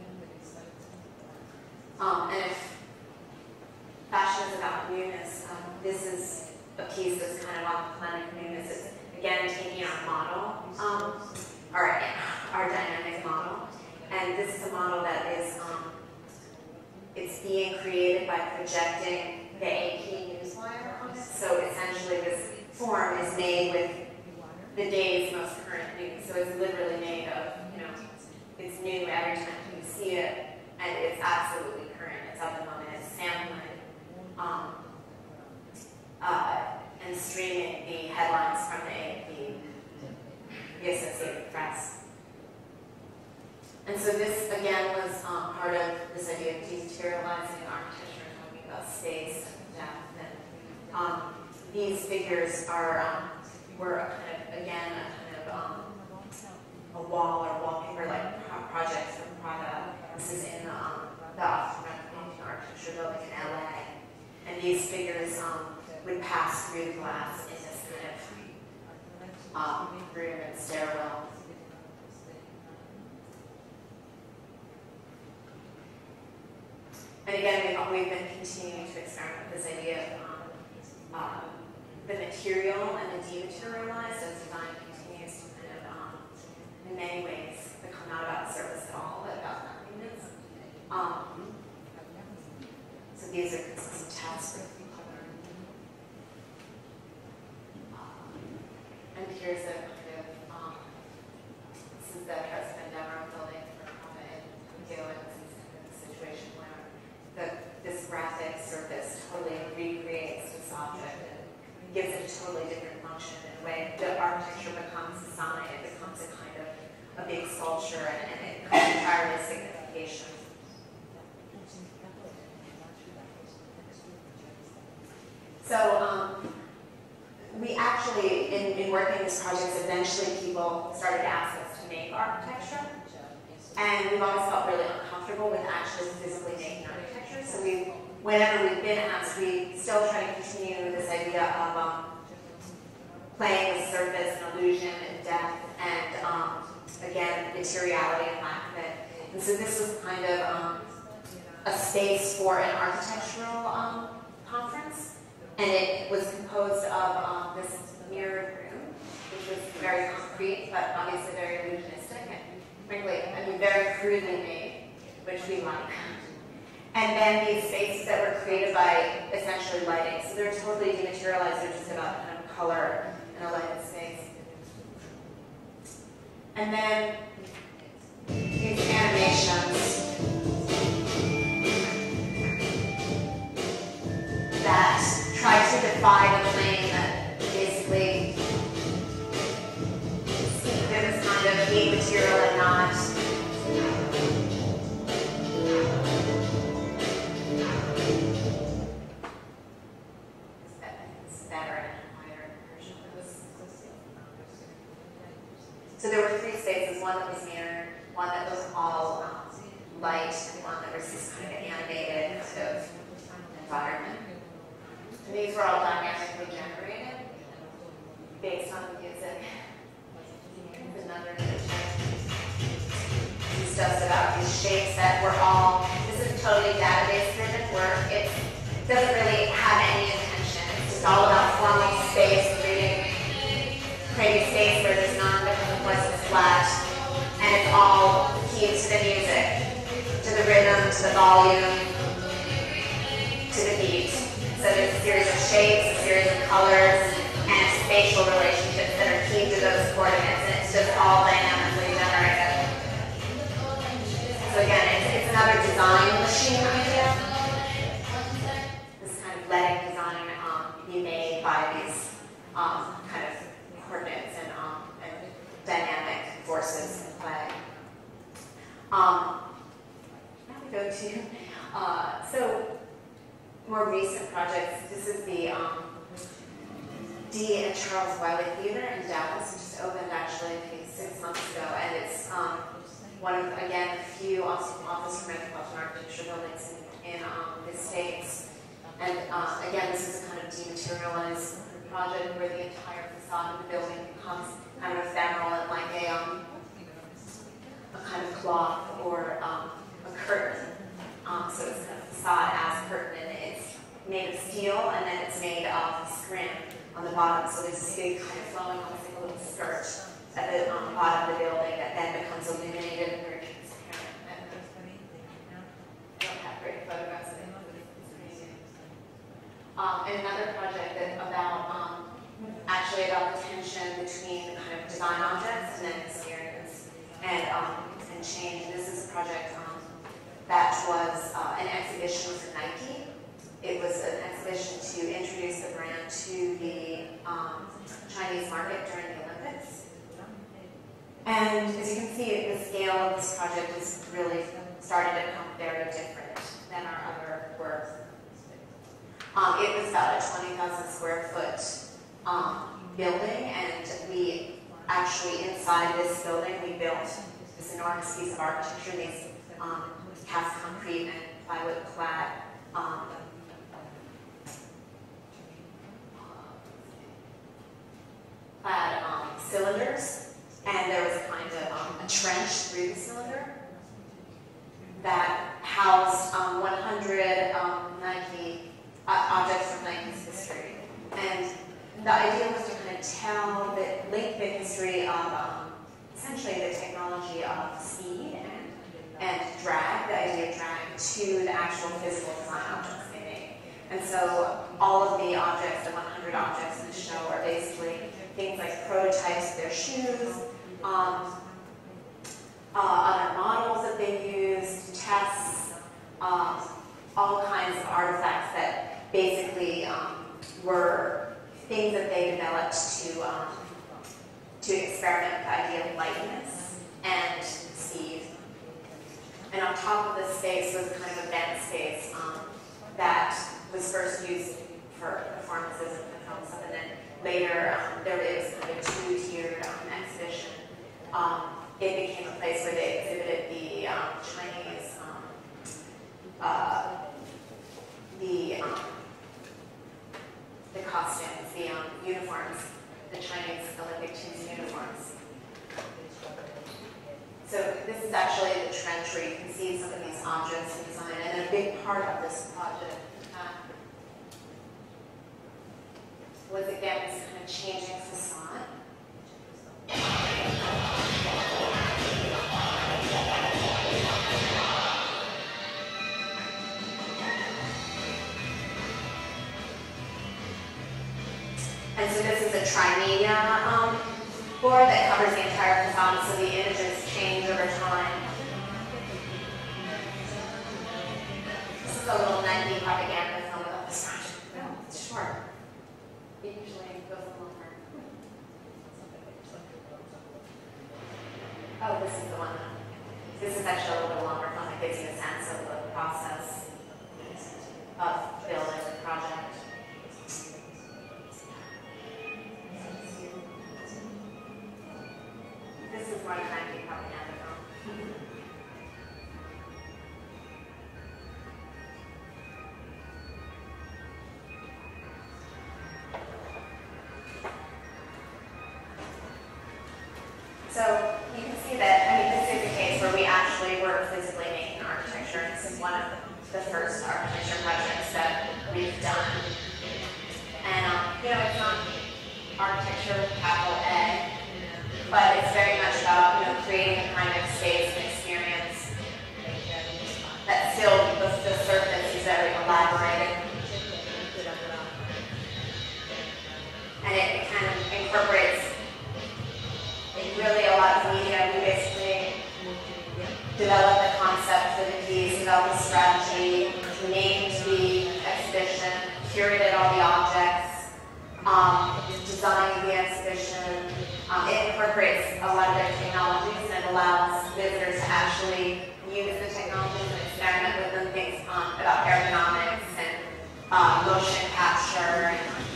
And if fashion is about newness, this is a piece that's kind of on the planet of newness. It's, again, taking our model, our dynamic model, and this is a model that is, it's being created by projecting the AP newswire on it. So essentially this form is made with the day's most current news. So it's literally made of, it's new every time you see it, and it's absolutely current. It's up and running, it's sampling, and streaming the headlines from the AP, the Associated Press. And space and depth. And these figures are were a kind of, again, a kind of a wall or wallpaper like project from Prada. This is in the Office of Metropolitan Architecture building in LA. And these figures would pass through the glass in this kind of room and stairwell. And again, we've been continuing to experiment with this idea of the material and the dematerialized as design continues to kind of, in many ways, become not about service at all, but about nothingness. So these are some tests for and here's a kind of, this is the President Demo building for Prada in Tokyo, and this is kind of a situation where this graphic surface totally recreates this object and gives it a totally different function in a way. The architecture becomes a sign, it becomes a kind of a big sculpture, and it becomes entirely signification. So we actually, in working this project, eventually people started to ask us to make architecture. And we've always felt really uncomfortable with actually physically making architecture. So whenever we've been asked, we still try to continue this idea of playing with surface and illusion and depth and, again, materiality and lack of it. And so this was kind of a space for an architectural conference. And it was composed of this mirrored room, which was very concrete, but obviously very illusionistic, and frankly, I mean, very crudely made, which we like. And then these spaces that were created by essentially lighting. So they're totally dematerialized, they're just about kind of color and a lighted space. And then these animations that try to defy the plane that basically speak to this kind of heat material and not. It's better and a higher version of this. So there were three spaces, one that was mirrored, one that was all light, and one that was this kind of animated sort of environment. And these were all dynamically generated based on the music. Another stuff about these shapes that were all, this is totally database driven work. It doesn't really have any intention. It's just all about forming space, creating space where there's none because of course it's flat. And it's all keyed to the music, to the rhythm, to the volume, to the beat. So there's a series of shapes, a series of colors, and spatial relationships that are keyed to those coordinates, and it's just all dynamically generated. So again, it's another design machine idea. This kind of letting design be made by these kind of coordinates and dynamic forces in play. Now we go to, so more recent projects. This is the Dee and Charles Wiley Theater in Dallas, which just opened actually I think 6 months ago, and it's one of, again, a few Office for Metropolitan Architecture buildings in the States. And again, this is a kind of dematerialized project where the entire facade of the building becomes kind of ephemeral and like a kind of cloth or a curtain. So it's kind of facade as curtain, and it's made of steel, and then it's made of scrim on the bottom. So there's this big kind of flowing, almost like a little skirt at the bottom of the building that then becomes illuminated and very transparent. And I don't have great photographs of it. And another project that actually about the tension between kind of design objects and then experience and change. And this is a project that was an exhibition for Nike. It was an exhibition to introduce the brand to the Chinese market during the Olympics. And as you can see, the scale of this project has really started to become very different than our other work. It was about a 20,000 square foot building, and we actually, inside this building, we built this enormous piece of architecture, these cast concrete and plywood clad cylinders, and there was a kind of a trench through the cylinder that housed 190 objects from 90s history. And the idea was to kind of link the history of essentially the technology of speed and drag, the idea of drag, to the actual physical design objects they make. And so all of the objects, the 100 objects in the show, are basically things like prototypes of their shoes, other models that they used, tests, all kinds of artifacts that basically were things that they developed to experiment with the idea of lightness and speed. And on top of this space was a kind of event space that was first used for performances and film stuff, and then later there was kind of a two-tiered exhibition. It became a place where they exhibited the Chinese, the costumes, the uniforms, the Chinese Olympic team's uniforms. So this is actually the trench where you can see some of these objects and design, and a big part of this project was again this kind of changing facade. And so this is a trimedia board that covers the entire facade, so the images change over time. This is a little Nike propaganda film about this project. No, it's short. It usually goes a little longer. Oh, this is the one. This is actually a little bit longer film that gives you a sense of the process of building the project. This is more than Nike propaganda film. So you can see that, this is a case where we actually were physically making architecture. This is one of the first architecture projects that we've done. And, it's not architecture with capital A, but it's very much about, creating a kind of space and experience that still, the surface is very elaborated. And it kind of incorporates really a lot of media. We basically developed the concept for the piece, developed the strategy, named the exhibition, curated all the objects, designed the exhibition. It incorporates a lot of their technologies and it allows visitors to actually use the technologies and experiment with them, things about ergonomics and motion capture.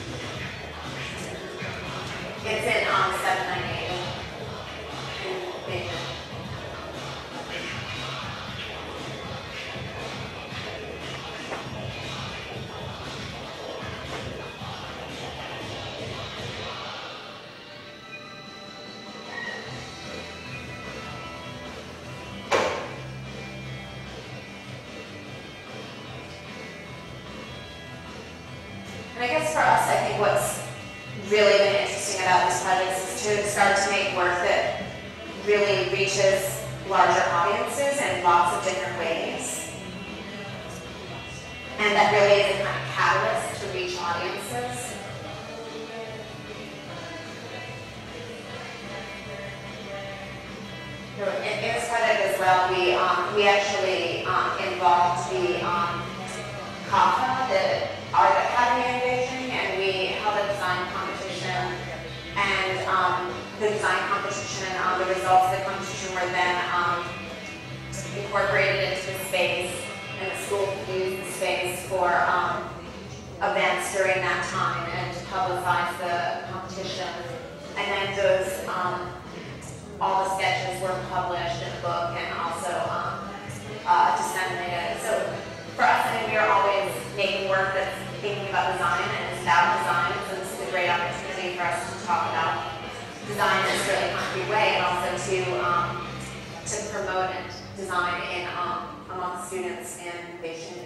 It's in 798 in Beijing. And I guess for us, I think what's really been interesting about this project is to start to make work that really reaches larger audiences in lots of different ways. And that really is a kind of catalyst to reach audiences. So in this project as well, we actually involved the CAFA, the Art Academy in Beijing, and we held a design competition. And the design competition, the results of the competition were then incorporated into the space, and the school could use the space for events during that time and publicize the competition. And then those, all the sketches were published in a book and also disseminated. So for us, I mean, we are always making work that's thinking about design and is about design. So this is a great opportunity for us to talk about design in this really concrete way, and also to promote design in among students in Beijing.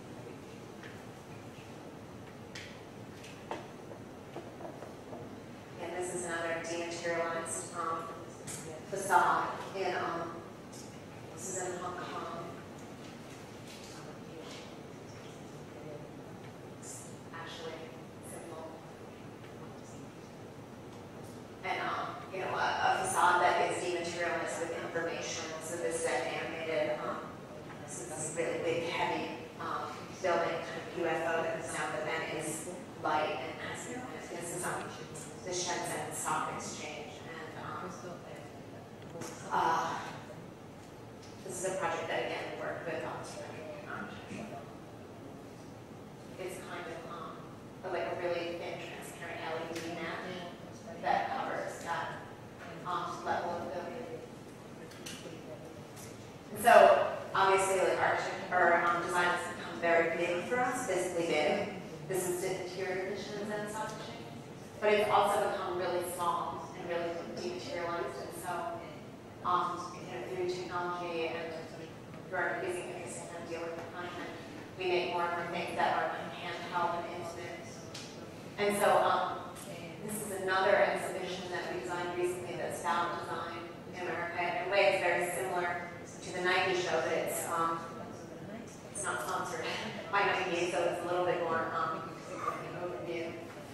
And this is another dematerialized facade in this is in Hong Kong. It's actually simple. And you know, a facade that is dematerialized with information. So this is an animated, so this is a really big, heavy building, kind of UFO that comes down, but then is light and this is the Shenzhen Stock Exchange. And this is a project that again we work with it's kind of like a really thin, transparent LED net that covers that level of building. And so obviously, like design has become very big for us, physically big. This is the interior conditions and such. But it's also become really small and really dematerialized. And so, you know, through technology and through our increasing interest in dealing with content, we make more and more things that are handheld and intimate. And so, this is another exhibition that we designed recently that's about design in America. And in a way, it's very similar to the Nike show, but it's not sponsored by Nike, so it's a little bit more overview.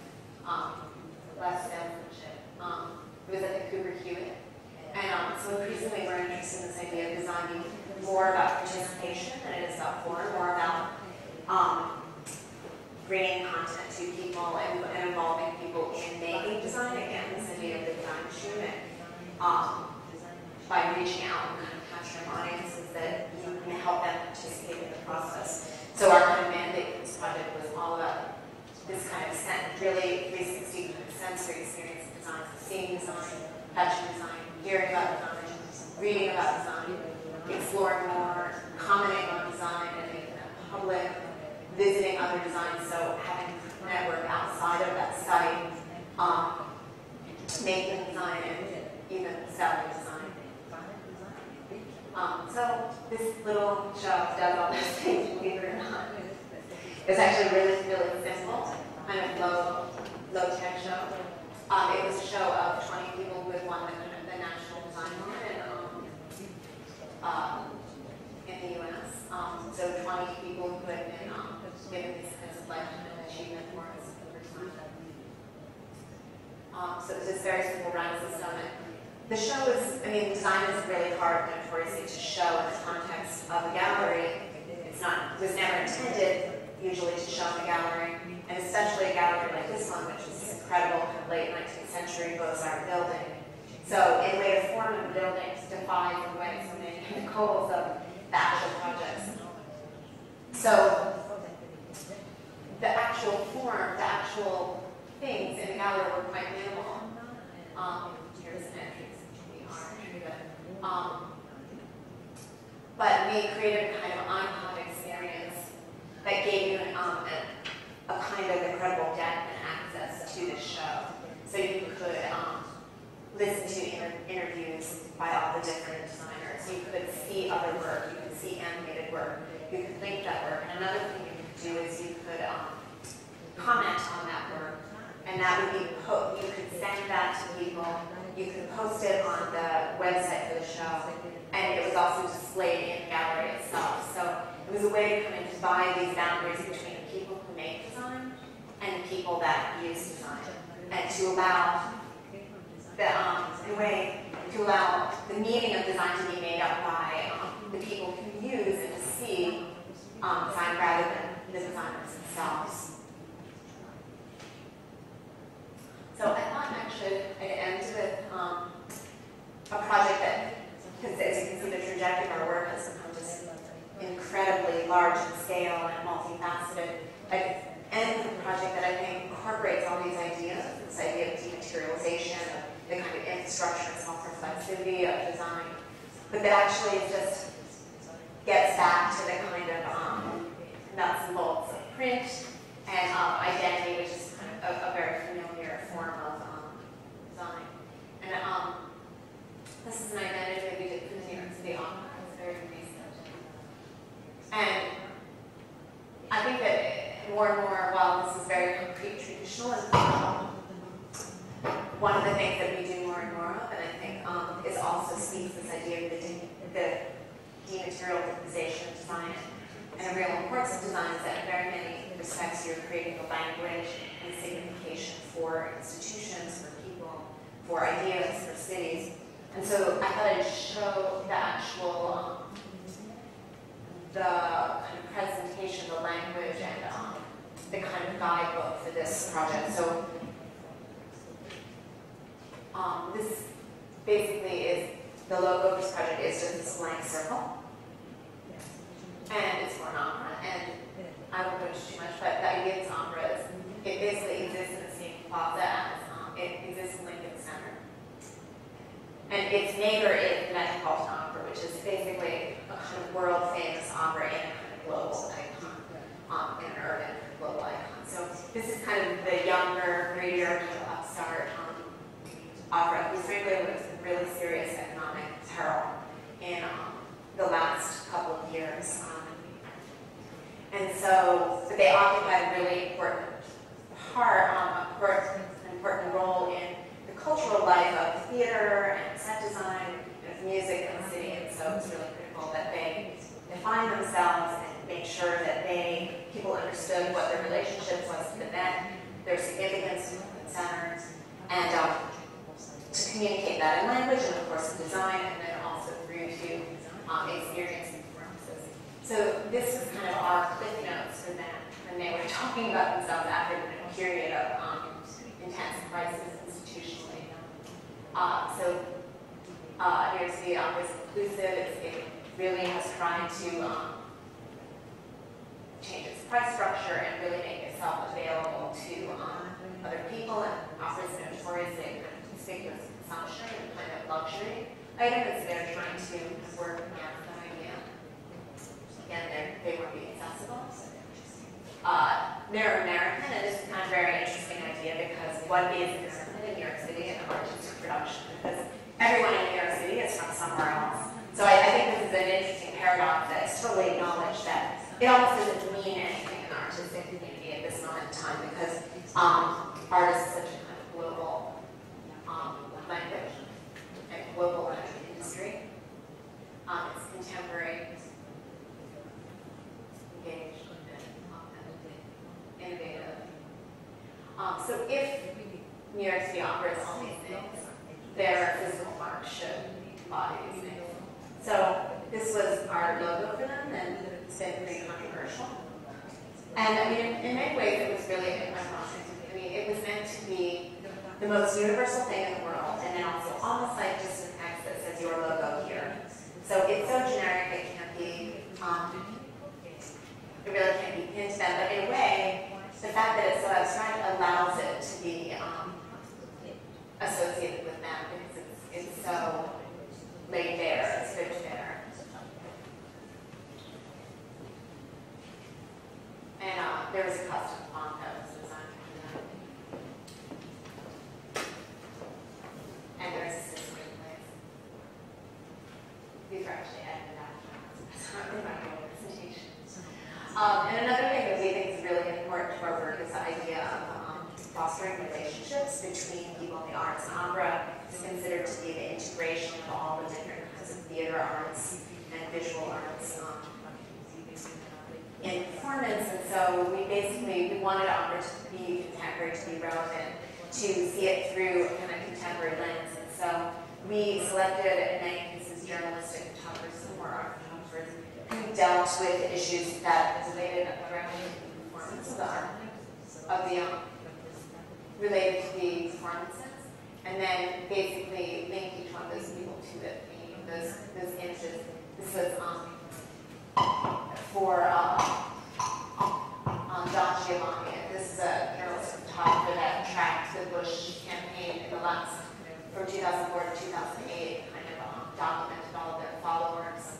Less censorship. It was at the Cooper Hewitt. And so increasingly we're interested in this idea of designing more about participation than it is about form, more about bringing content to people and involving people in making design. Again, this idea of the design machine, and by reaching out and kind of capturing audiences that you can help them participate in the process. So our kind of mandate for this project was all about this kind of really 360 sensory experience of design, seeing design, touching design, hearing about design, reading about design, exploring more, commenting on design and making that public, visiting other designs, so having a network outside of that site, making design and even selling design. So this little show does all those things, believe it or not. It's actually really, really simple, kind of low-tech show. It was a show of 20 people who had won the National Design Award in the U.S. So 20 people who had been given these kinds of lifetime achievement awards for the first time. So it was this very simple round system. And the show is, I mean, design is really hard, notoriously, to show in the context of a gallery. It was never intended, usually, to show in a gallery, and especially a gallery like this one, which is incredible, kind of late 19th century Beaux-Arts building. So in way of form of the buildings defies the way so many chemicals of the actual projects. So the actual form, the actual things in the gallery were quite minimal. Here's an entrance into the art. But we created a kind of icon experience that gave you a kind of incredible depth and access to the show. So you could listen to interviews by all the different designers. You could see other work. You could see animated work. You could link that work. And another thing you could do is you could comment on that work. And that would be, you could send that to people. You could post it on the website for the show. And it was also displayed in the gallery itself. So it was a way to kind of divide these boundaries between the people who make design and the people that use design. And to allow the meaning of design to be made up by the people who use and to see design rather than the designers themselves. So I thought actually I'd end with a project that, because as you can see the trajectory of our work has become just incredibly large in scale and multifaceted. I'd end structure and small complexity of design, but that actually just gets back to the kind of nuts and bolts of print and identity, which is kind of a very familiar form of design. And this is an identity that we did for the New York City OMA. It's very recent. And I think that more and more, while this is very concrete, traditional, and one of the things that we do more and more of, and I think is also speaks this idea of the dematerialization of design. And a real importance of design is that in very many respects you're creating a language and signification for institutions, for people, for ideas, for cities. And so I thought I'd show the actual, the kind of presentation, the language, and the kind of guidebook for this project. So this basically is, the logo of this project is just this blank circle. And it's for an opera, and I won't go into too much, but the idea of this opera is it basically exists in the same plaza as it exists in Lincoln Center. And its neighbor is the Metropolitan Opera, which is basically a kind of world-famous opera and a kind of global icon, and an urban global icon. So this is kind of the younger, grittier, kind of upstart opera, whose frankly was a really serious economic peril in the last couple of years. And so they occupied a really important part, an important role in the cultural life of theater and set design and of music in the city. And so it's really critical that they define themselves and make sure that people understood what their relationship was to the event, their significance to the centers, and to communicate that in language and of course in design, and then also through to experience and performances. So this is kind of our cliff notes for them when they were talking about themselves after the period of intense crisis institutionally. So New York City Opera is inclusive. It really has tried to change its price structure and really make itself available to other people. And opera is notoriously kind of conspicuous consumption and kind of luxury item, and so they're trying to work against that idea. Again, they won't be accessible. They're American, and this is kind of a very interesting idea because what is American in New York City and artistic production? Because everyone in New York City is from somewhere else. So I think this is an interesting paradox that is totally acknowledged that it almost doesn't mean anything in the artistic community at this moment in time because art is such a kind of global language and global industry. It's contemporary, engaged, and innovative. So if New York City Opera is all these things, their physical mark should embody these things. So this was our logo for them, and it's been pretty controversial. And I mean, in many ways, it was really ironic. I mean, it was meant to be the most universal thing in the world, and then also almost like just an X that says your logo here. So it's so generic it can't be, it really can't be pinned to them. But in a way, the fact that it's so abstract allows it to be associated with them because it's so laid bare, it's good there. And there was a custom font that was designed for that. And there's a system in place. These are actually edited out. It's not in my presentation. And another thing that we think is really important to our work is the idea of fostering relationships between people in the arts. And opera is considered to be the integration of all the different kinds of theater arts and visual arts in performance. And so we wanted opera to be contemporary, to be relevant, to see it through a kind of contemporary lens. And so we selected, in many cases, journalistic photographers or art photographers who dealt with issues that related directly to the performance of the art, related to the performances, and then basically linked each one of those people to the theme, those images. This was for Don Giovanni. This is a journalistic photographer that tracked the Bush campaign in the last from 2004 to 2008, kind of documented all of their followers.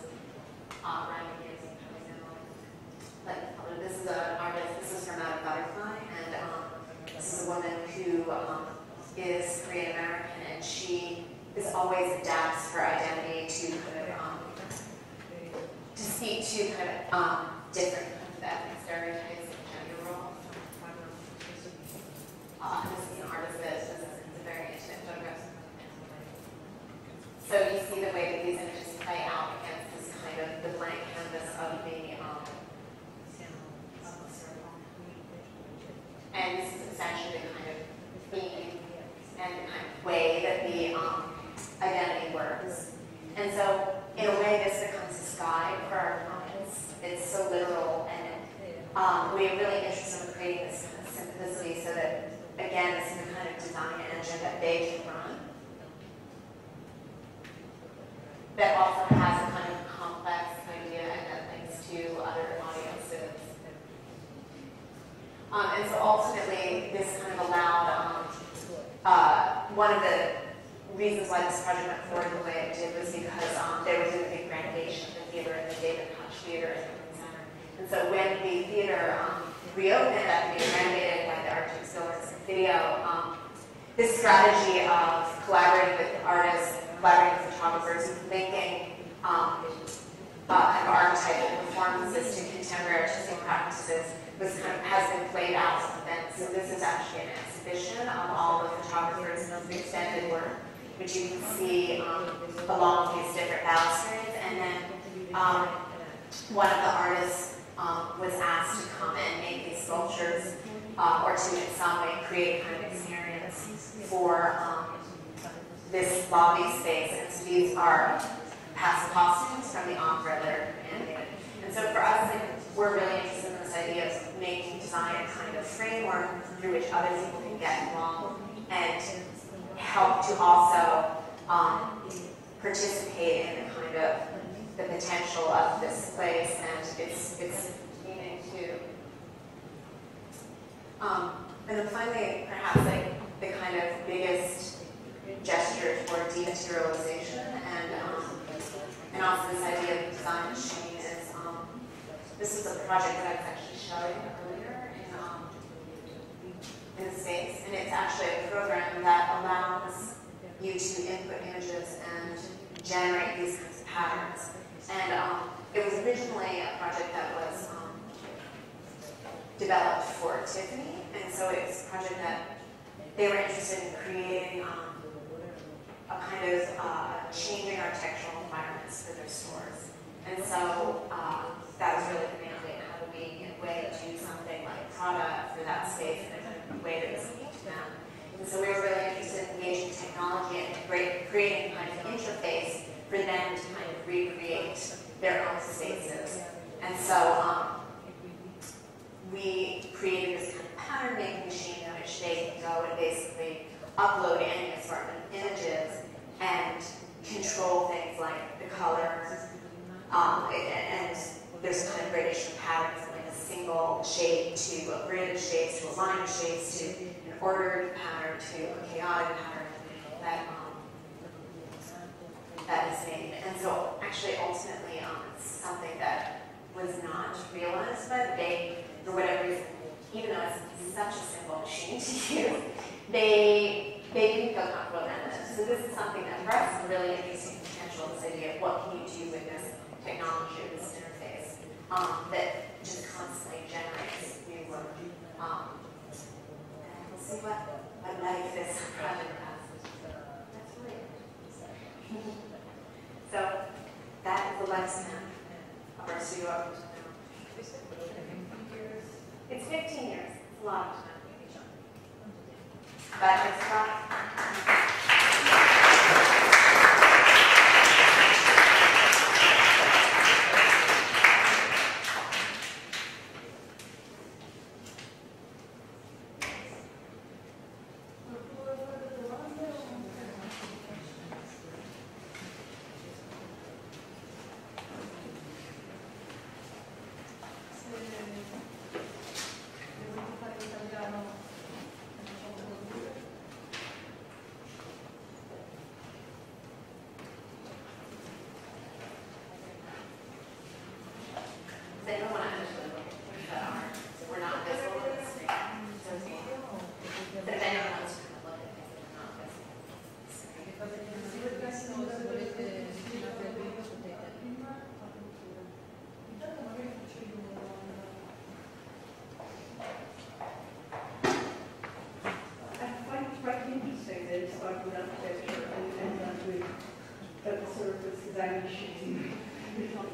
This is an artist, this is from Out of Butterfly, and this is a woman who is Korean American, and she is always adapts her identity to kind of to speak to kind of different kinds of ethnic stereotypes and gender roles. This is an artist that is a very intimate photograph. So you see the way that these images play out against this kind of the blank canvas of the and this is essentially the kind of theme and the kind of way that the identity works. And so, in a way, this becomes this guide for our clients. It's so literal, and we're really interested in creating this kind of simplicity so that, again, this is the kind of design engine that they can run. That also has a kind of complex idea and that links to other audiences. And so ultimately, this kind of allowed, one of the reasons why this project went forward the way it did was because they were doing a big renovation of the theater and the David Koch Theater at the Center. And so when the theater reopened after being renovated by the Arctic Stillers video, this strategy of collaborating with artists, collaborating with photographers, and linking kind of archetypal performances to contemporary artistic practices has been played out since then. So this is actually an exhibition of all the photographers' extended work, which you can see along these different balustrades. And then one of the artists was asked to come and make these sculptures, or to in some way create a kind of experience for this lobby space. And so these are past costumes from the opera that are animated. And so for us, we're really interested in this idea of making design a kind of framework through which other people can get involved and help to also participate in the kind of the potential of this place and its meaning too. And then finally, perhaps like the kind of biggest gesture toward dematerialization and also this idea of design machine is this is a project that I was actually showing earlier in the States, and it's actually a program that allows you to input images and generate these kinds of patterns. And it was originally a project that was developed for Tiffany, and so it was a project that they were interested in creating a kind of changing architectural environments for their stores. And so that was really the mandate. How do we, in a way, do something like Prada for that space in a kind of way that was unique to them? And so we were really interested in engaging technology and creating a kind of interface for them to kind of recreate their own spaces. And so we created this kind of pattern making machine in which they can go and basically upload any assortment of images and control things like the colors. And there's a kind of gradation of patterns from like a single shade to a grid of shades to a line of shades to an ordered pattern to a chaotic pattern that is made. And so actually ultimately it's something that was not realized, but they, for whatever reason, even though it's such a simple machine to use, they didn't feel comfortable with it. So this is something that for us is really interesting potential, this idea of what can you do with this technology, this interface, that just constantly generates new work. We'll see what life this project has. That's really So that is the lifespan of our studio up until now. It's 15 years. It's a lot of time. But it's not.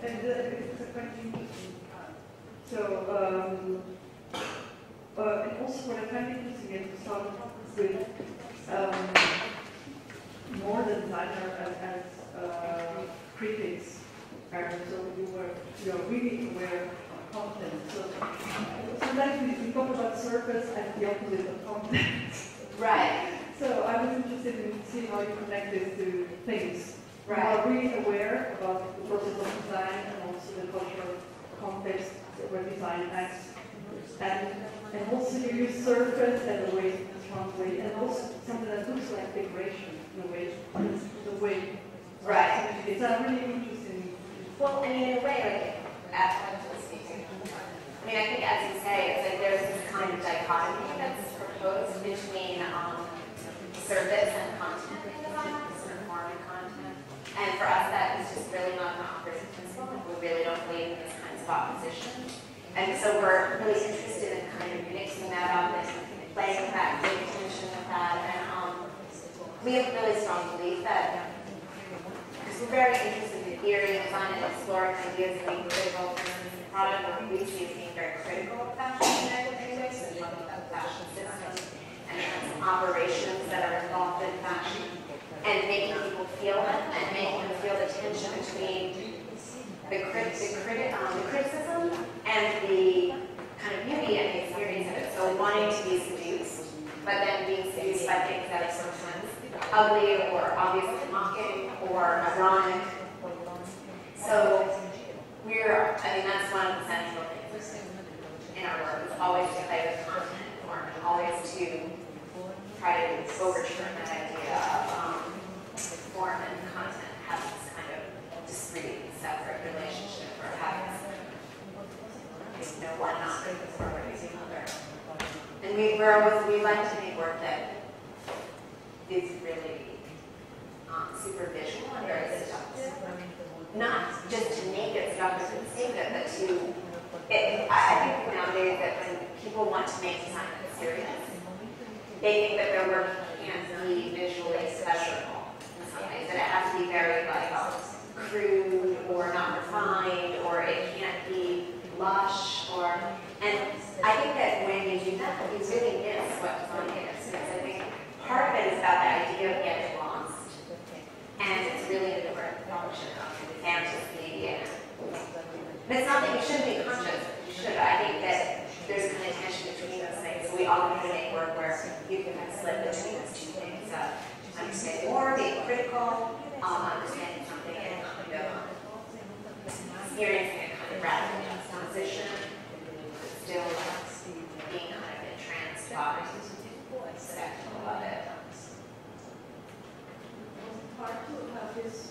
And it's a question. So, and also what I find interesting is to start with more the designer as critics. So you are really aware of content. So sometimes we talk about surface as the opposite of content. Right. So I was interested in seeing how you connect this to things. Right. You are really aware about the process of design and also the cultural context where design acts. And also you use surface as a way to translate, and also something that looks like decoration in a way. The way. Right. It's a really interesting. Well, I mean, in a way, like, I mean, I think as you say, it's like there's this kind of dichotomy that's proposed between service and content in design, sort of form and content. And for us, that is just really not an operating principle. Like, we really don't believe in these kinds of opposition. And so we're really interested in kind of mixing that up and playing with that, paying attention with that. And we have really strong belief that, because we're very interested in theory, design, and exploring ideas and being critical. For instance, the product work we see as being very critical of fashion in many ways, so we look at the fashion system and the kinds of operations that are involved in fashion, and making people feel it, and making them feel the tension between the criticism and the kind of beauty and the experience of it. So wanting to be seduced, but then being seduced by things that are sometimes ugly or obviously mocking or ironic. So that's one of the central things in our work, is always to play with content and form, and always to try to overturn that idea of form and content having this kind of discrete, separate relationship, or having one not incorporating the other. And we like to make work that is really super visual and very seductive. Not just to make it seductive for the sake of it, but to, I think nowadays that when people want to make design that's serious, they think that their work can't be visually special in some ways, that it has to be very like crude or not refined, or it can't be lush, and I think that when you do that, you really miss what design is, because I think part of it is about the idea of getting lost, and it's really the direct function of fantasy, but it's not that you shouldn't be conscious, you should. I think that there's a kind of tension between those things, so we often try to make work where you can kind of slip between those two things, understanding more, being critical, understanding something and kind of experiencing a kind of radical juxtaposition, but still being kind of entranced by the spectacle of it. Hard to have this.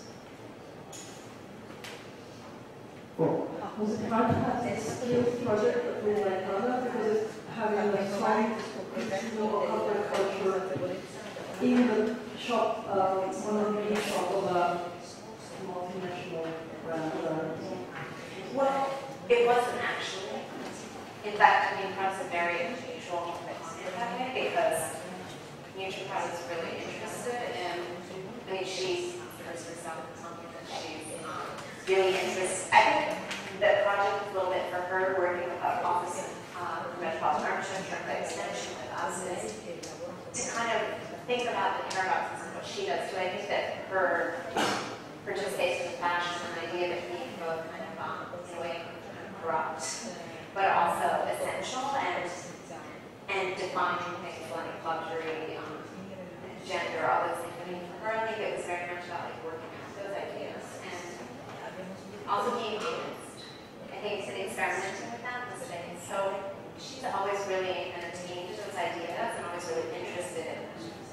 Was it hard to have this project with like Prada, because it's having a strong global corporate culture in the shop, one of the main shop of a multinational brand? Well, it wasn't actually. In fact, I mean, Prada's a very unusual company because Prada is really interested in, I mean, she considers herself as something that she's really interested. I think the project is a little bit for her, working with our office in Metropolitan Architecture, the extension with us is to kind of think about the paradoxes of what she does. So I think that her participation in fashion, an idea that being both kind of, in a way, kind of corrupt, but also essential and defining things like luxury, gender, all those things. I mean, for her, I think it was very much about like working out those ideas and also being honest. I think it's experimenting with that, those things. So she's always really entertained those ideas and always really interested in them.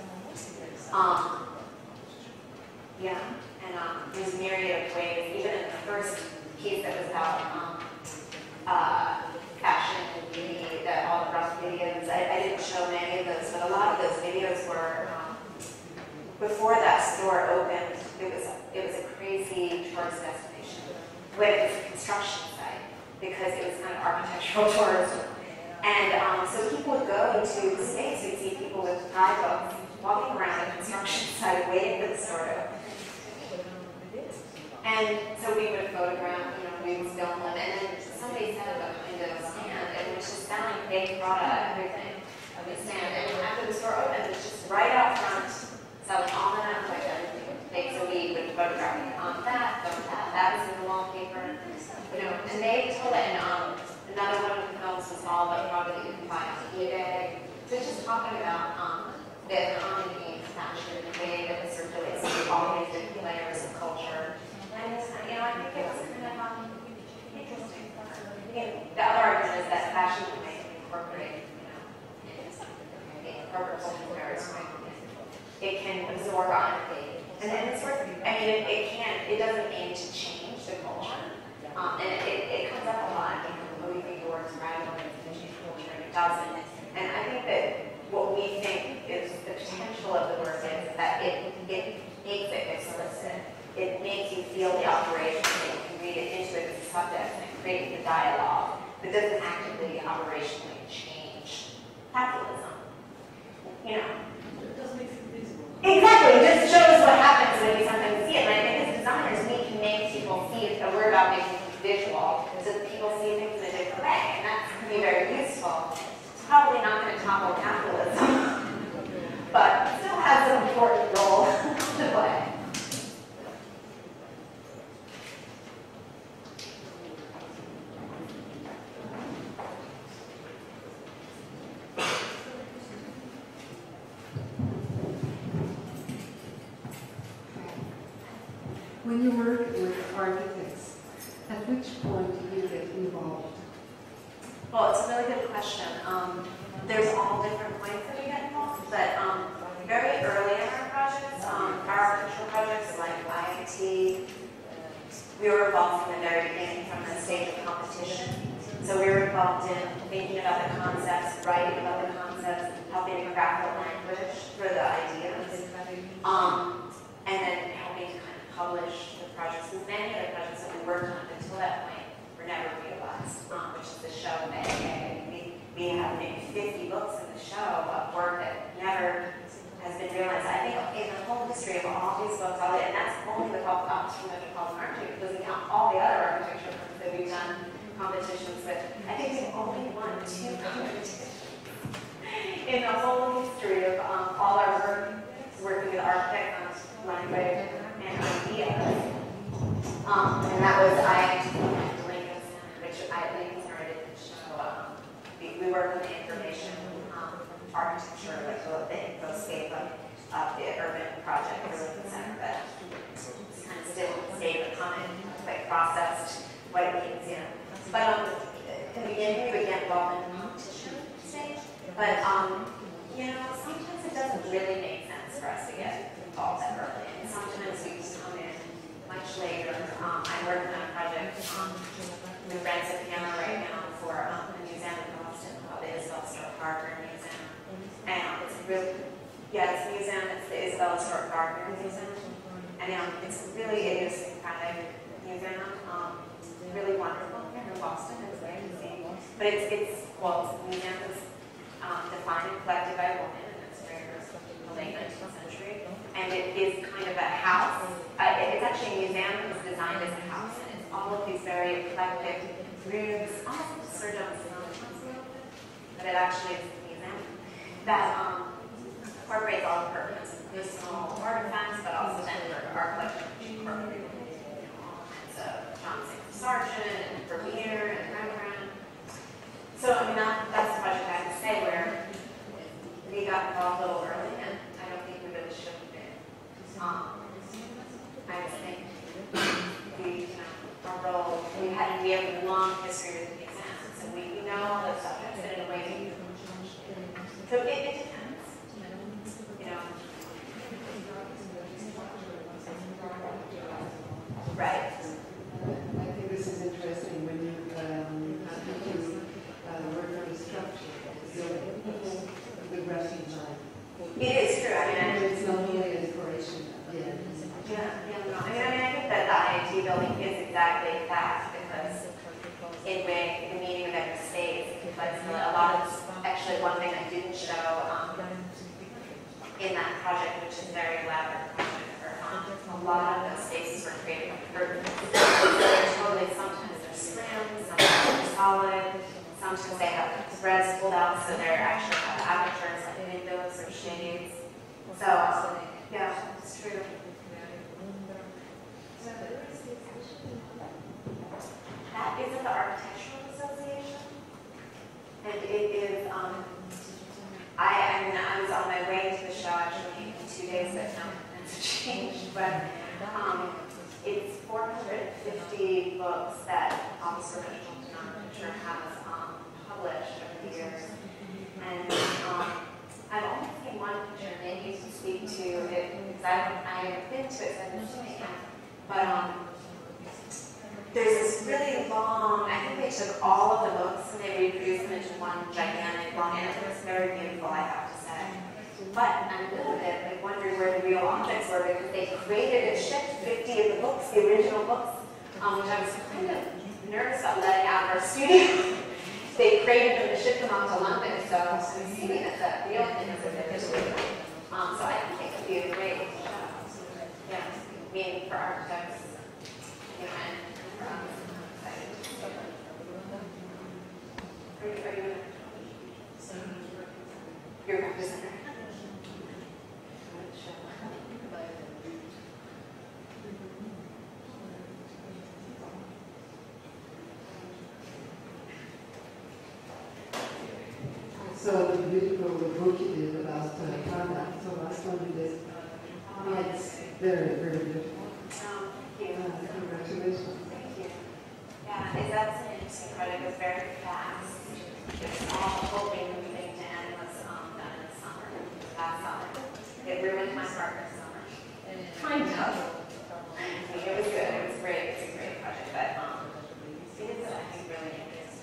Yeah, and there's a myriad of ways, even in the first piece that was about fashion and beauty, that all the rough videos, I didn't show many of those, but a lot of those videos were, before that store opened, it was a crazy tourist destination, when it was a construction site, because it was kind of architectural tourism. And so people would go to the space, you'd see people with guidebooks walking around the construction site waiting for the store to open. And so we would photograph, students film them, and then somebody set up a kind of stand, and it was just selling fake Prada, everything, of the stand. And after the store opened, it was just right out front, selling all the like everything fake. So we would photograph that, that was in the wallpaper, you know. And they told it, and another one of the films was all about Prada that you can buy on eBay. So just talking about the economy, fashion, and the way that it circulates through all these different layers of culture. And you know, I think it was kind of interesting. The other argument is that fashion can make incorporate, you know, incorporate cultural various ways. It can absorb on it. And then it's worth, I mean, it doesn't aim to change the culture. And it comes up a lot. You know, we think the work's radical and it's going to change culture, and it doesn't. And I think that what we think is the potential of the work is that it makes it explicit. It makes you feel the operation, and you can read it into it as a subject, and it creates the dialogue, but doesn't actively operationally change capitalism. You know? It does make it visible. Exactly. It just shows what happens when you sometimes see it. And I think as designers, we can make people see it. We're about making things visual so that people see things in a different way, and that can be very useful. It's probably not going to topple capitalism, but still has an important role to play. When you work with architects, at which point do you get involved? Well, it's a really good question. There's all different points that we get involved, but very early in our projects, our architectural projects like IIT, we were involved from the very beginning, from the stage of competition. So we were involved in thinking about the concepts, writing about the concepts, helping to craft the language for the ideas, and then helping to kind of publish the projects. And many of the projects that we worked on until that point were never realized, which is the show of AA. We have maybe 50 books in the show of work that never has been realized. I think in the whole history of all these books, and that's only the 12 copies from Metropolitan Architecture, because we count all the other architecture firms that we've done competitions with. I think we've only won 2 competitions in the whole history of all our work, working with architects on language and ideas. And that was Lincoln Center, which Lincoln Center didn't show. We work with the information architecture, like the scape of the urban project for Lincoln Center, but it's kind of still stayed becoming like processed what it means, you know. But in the beginning, we would get involved in the competition stage, but you know, sometimes it doesn't really make sense for us to get involved that early, and sometimes we just come in much later. I'm working on a project with Rent a Piano right now for a museum in Boston called the Isabella Stewart Gardner Museum. And it's really, it's a museum, it's the Isabella Stewart Gardner Museum. And it's a really idiosyncratic museum, really wonderful here in Boston, it's very easy. But it's a museum that's defined and collected by a woman, and it's very the late 19th century. And it is kind of a house. It's actually a museum that was designed as a house, and it's all of these very eclectic rooms, almost like Sir John's but it actually is a museum that incorporates all the pertinence of personal artifacts, but also then our collection, which incorporates all kinds of John St. Sargent and Vermeer and Rembrandt. So I mean that's the project I have to say where we got involved a little early, and I don't think we really should have been. I just think our role, we have a long history with the exams, and we know all those subjects, and in a way, so it depends, you know. Right. I think this is interesting when you work on the structure of the building, the Russian line. It is true. I mean, it's not only inspiration. I think that the IIT building is exactly that, because in way the meaning of it stays. But a lot of, actually one thing I didn't show in that project, which is a very elaborate project, a lot of those spaces were created for totally sometimes sometimes they have threads pulled out, so they're actually have apertures like windows or shades. So, yeah, it's true. That is at the Architectural Association, and it is, I was on my way to the show, actually, in 2 days, but no, it's changed, but it's 450 books that Office for Visual Literature has published over the years, and I've only seen one picture, maybe you can speak to it, because I've been to it, so I've been to it, but there's this really long, I think they took all of the books and they reproduced them into one gigantic long, and it was very beautiful, I have to say. But I'm a little bit like wondering where the real objects were, because they created and shipped 50 of the books, the original books, which I was kind of nervous about letting out of our studio. They created them and shipped them out to London, so I'm assuming that the real thing is that they're doing. So I think it could be a great show. Yeah, meaning for architects, you know, and are you you're a representative? So the beautiful book you did about Prada, so I told you this. It's very, very beautiful. Thank you. Congratulations. Thank you. Yeah, that's an interesting project. It was very fast. It's all hoping moving to end was done in the summer, last summer. It ruined my partner's summer. Kind of. It was good. It was great. It's a great project, but it is, I think, really interesting.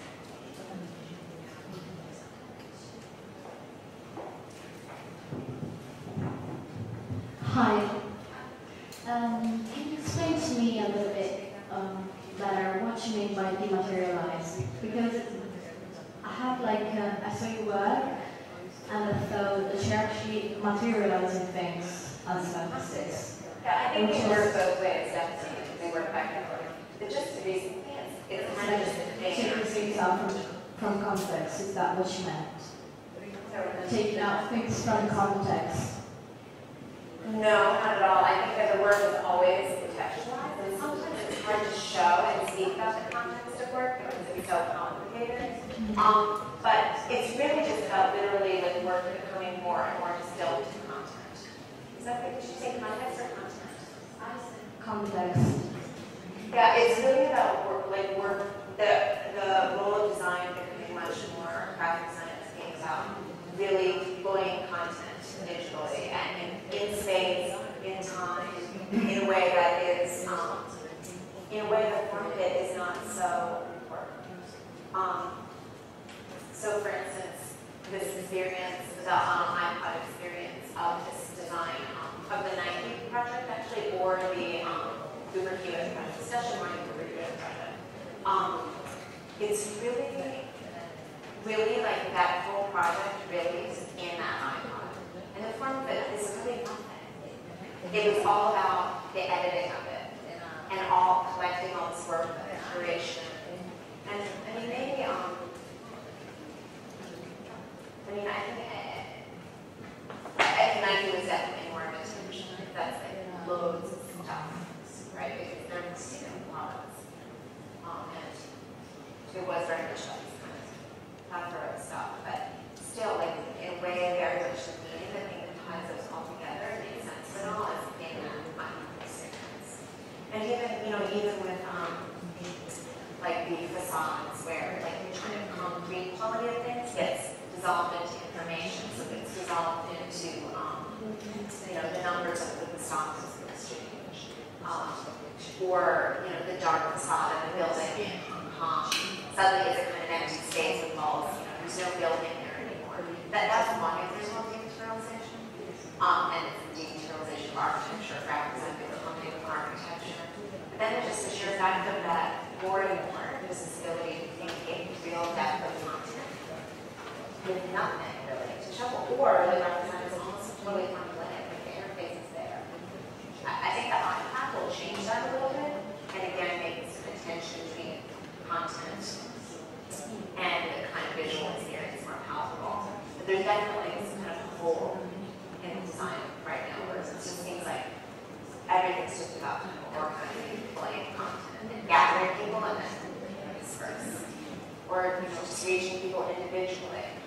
Hi. Can you explain to me a little bit better what you mean by dematerialize? Because I have I saw your work, and I thought that you're actually materializing things as fantasies. Yeah, I think we work both ways, definitely. We work back and forth. But just to be, it's kind of just a taking things out from context, is that what you meant? Taking out things from context. No, not at all. I think that the work is always contextualized, and sometimes it's hard to show and speak about the context of work because it's so complicated. But it's really just about literally like work becoming more and more distilled to content. Is that what did you say, context or content? Context. Yeah, it's really about work, the role of design becoming much more graphic design being about really pulling content digitally and in space, in time, in a way that is, in a way the form of it is not so important. So for instance, this experience, the iPod experience of this design of the Nike project actually, or the Uber Hewitt project, especially more the Uber Hewitt project. It's really like that whole project really is in that iPod. And the form of it is really nothing. It was all about the editing of it and all collecting all this work, the curation. And I mean, maybe, I think Nike was definitely more of a tension. That's like loads of stuff, right? Because they're products. And it was very much like this kind of plethora of stuff, but still, like, in a way, very much the meaning, the thing that ties those all together, it makes sense for it all as in that experience. And even with, like, the facades, where, like, the kind of concrete quality of things gets dissolved into information, so it's dissolved into, the numbers of the stock is exchange. Or, the dark facade of the building in Hong Kong suddenly is a kind of empty space with walls, there's no building there anymore. That's one example of dematerialization. And it's the dematerialization of architecture, graphic design becoming architecture. But then there's just the sheer fact of that more and more, there's this ability to think in real depth of content with nothing really to show. Or the graphic design is almost totally formulaic, like the interface is there. I think the iPad will change that a little bit, and again make this tension between content and the kind visual experience more palatable. But there's definitely some kind of hole in design right now where it just seems like everything's just about kind of organizing, pulling content, and gathering people and then disperse. Or just reaching people individually.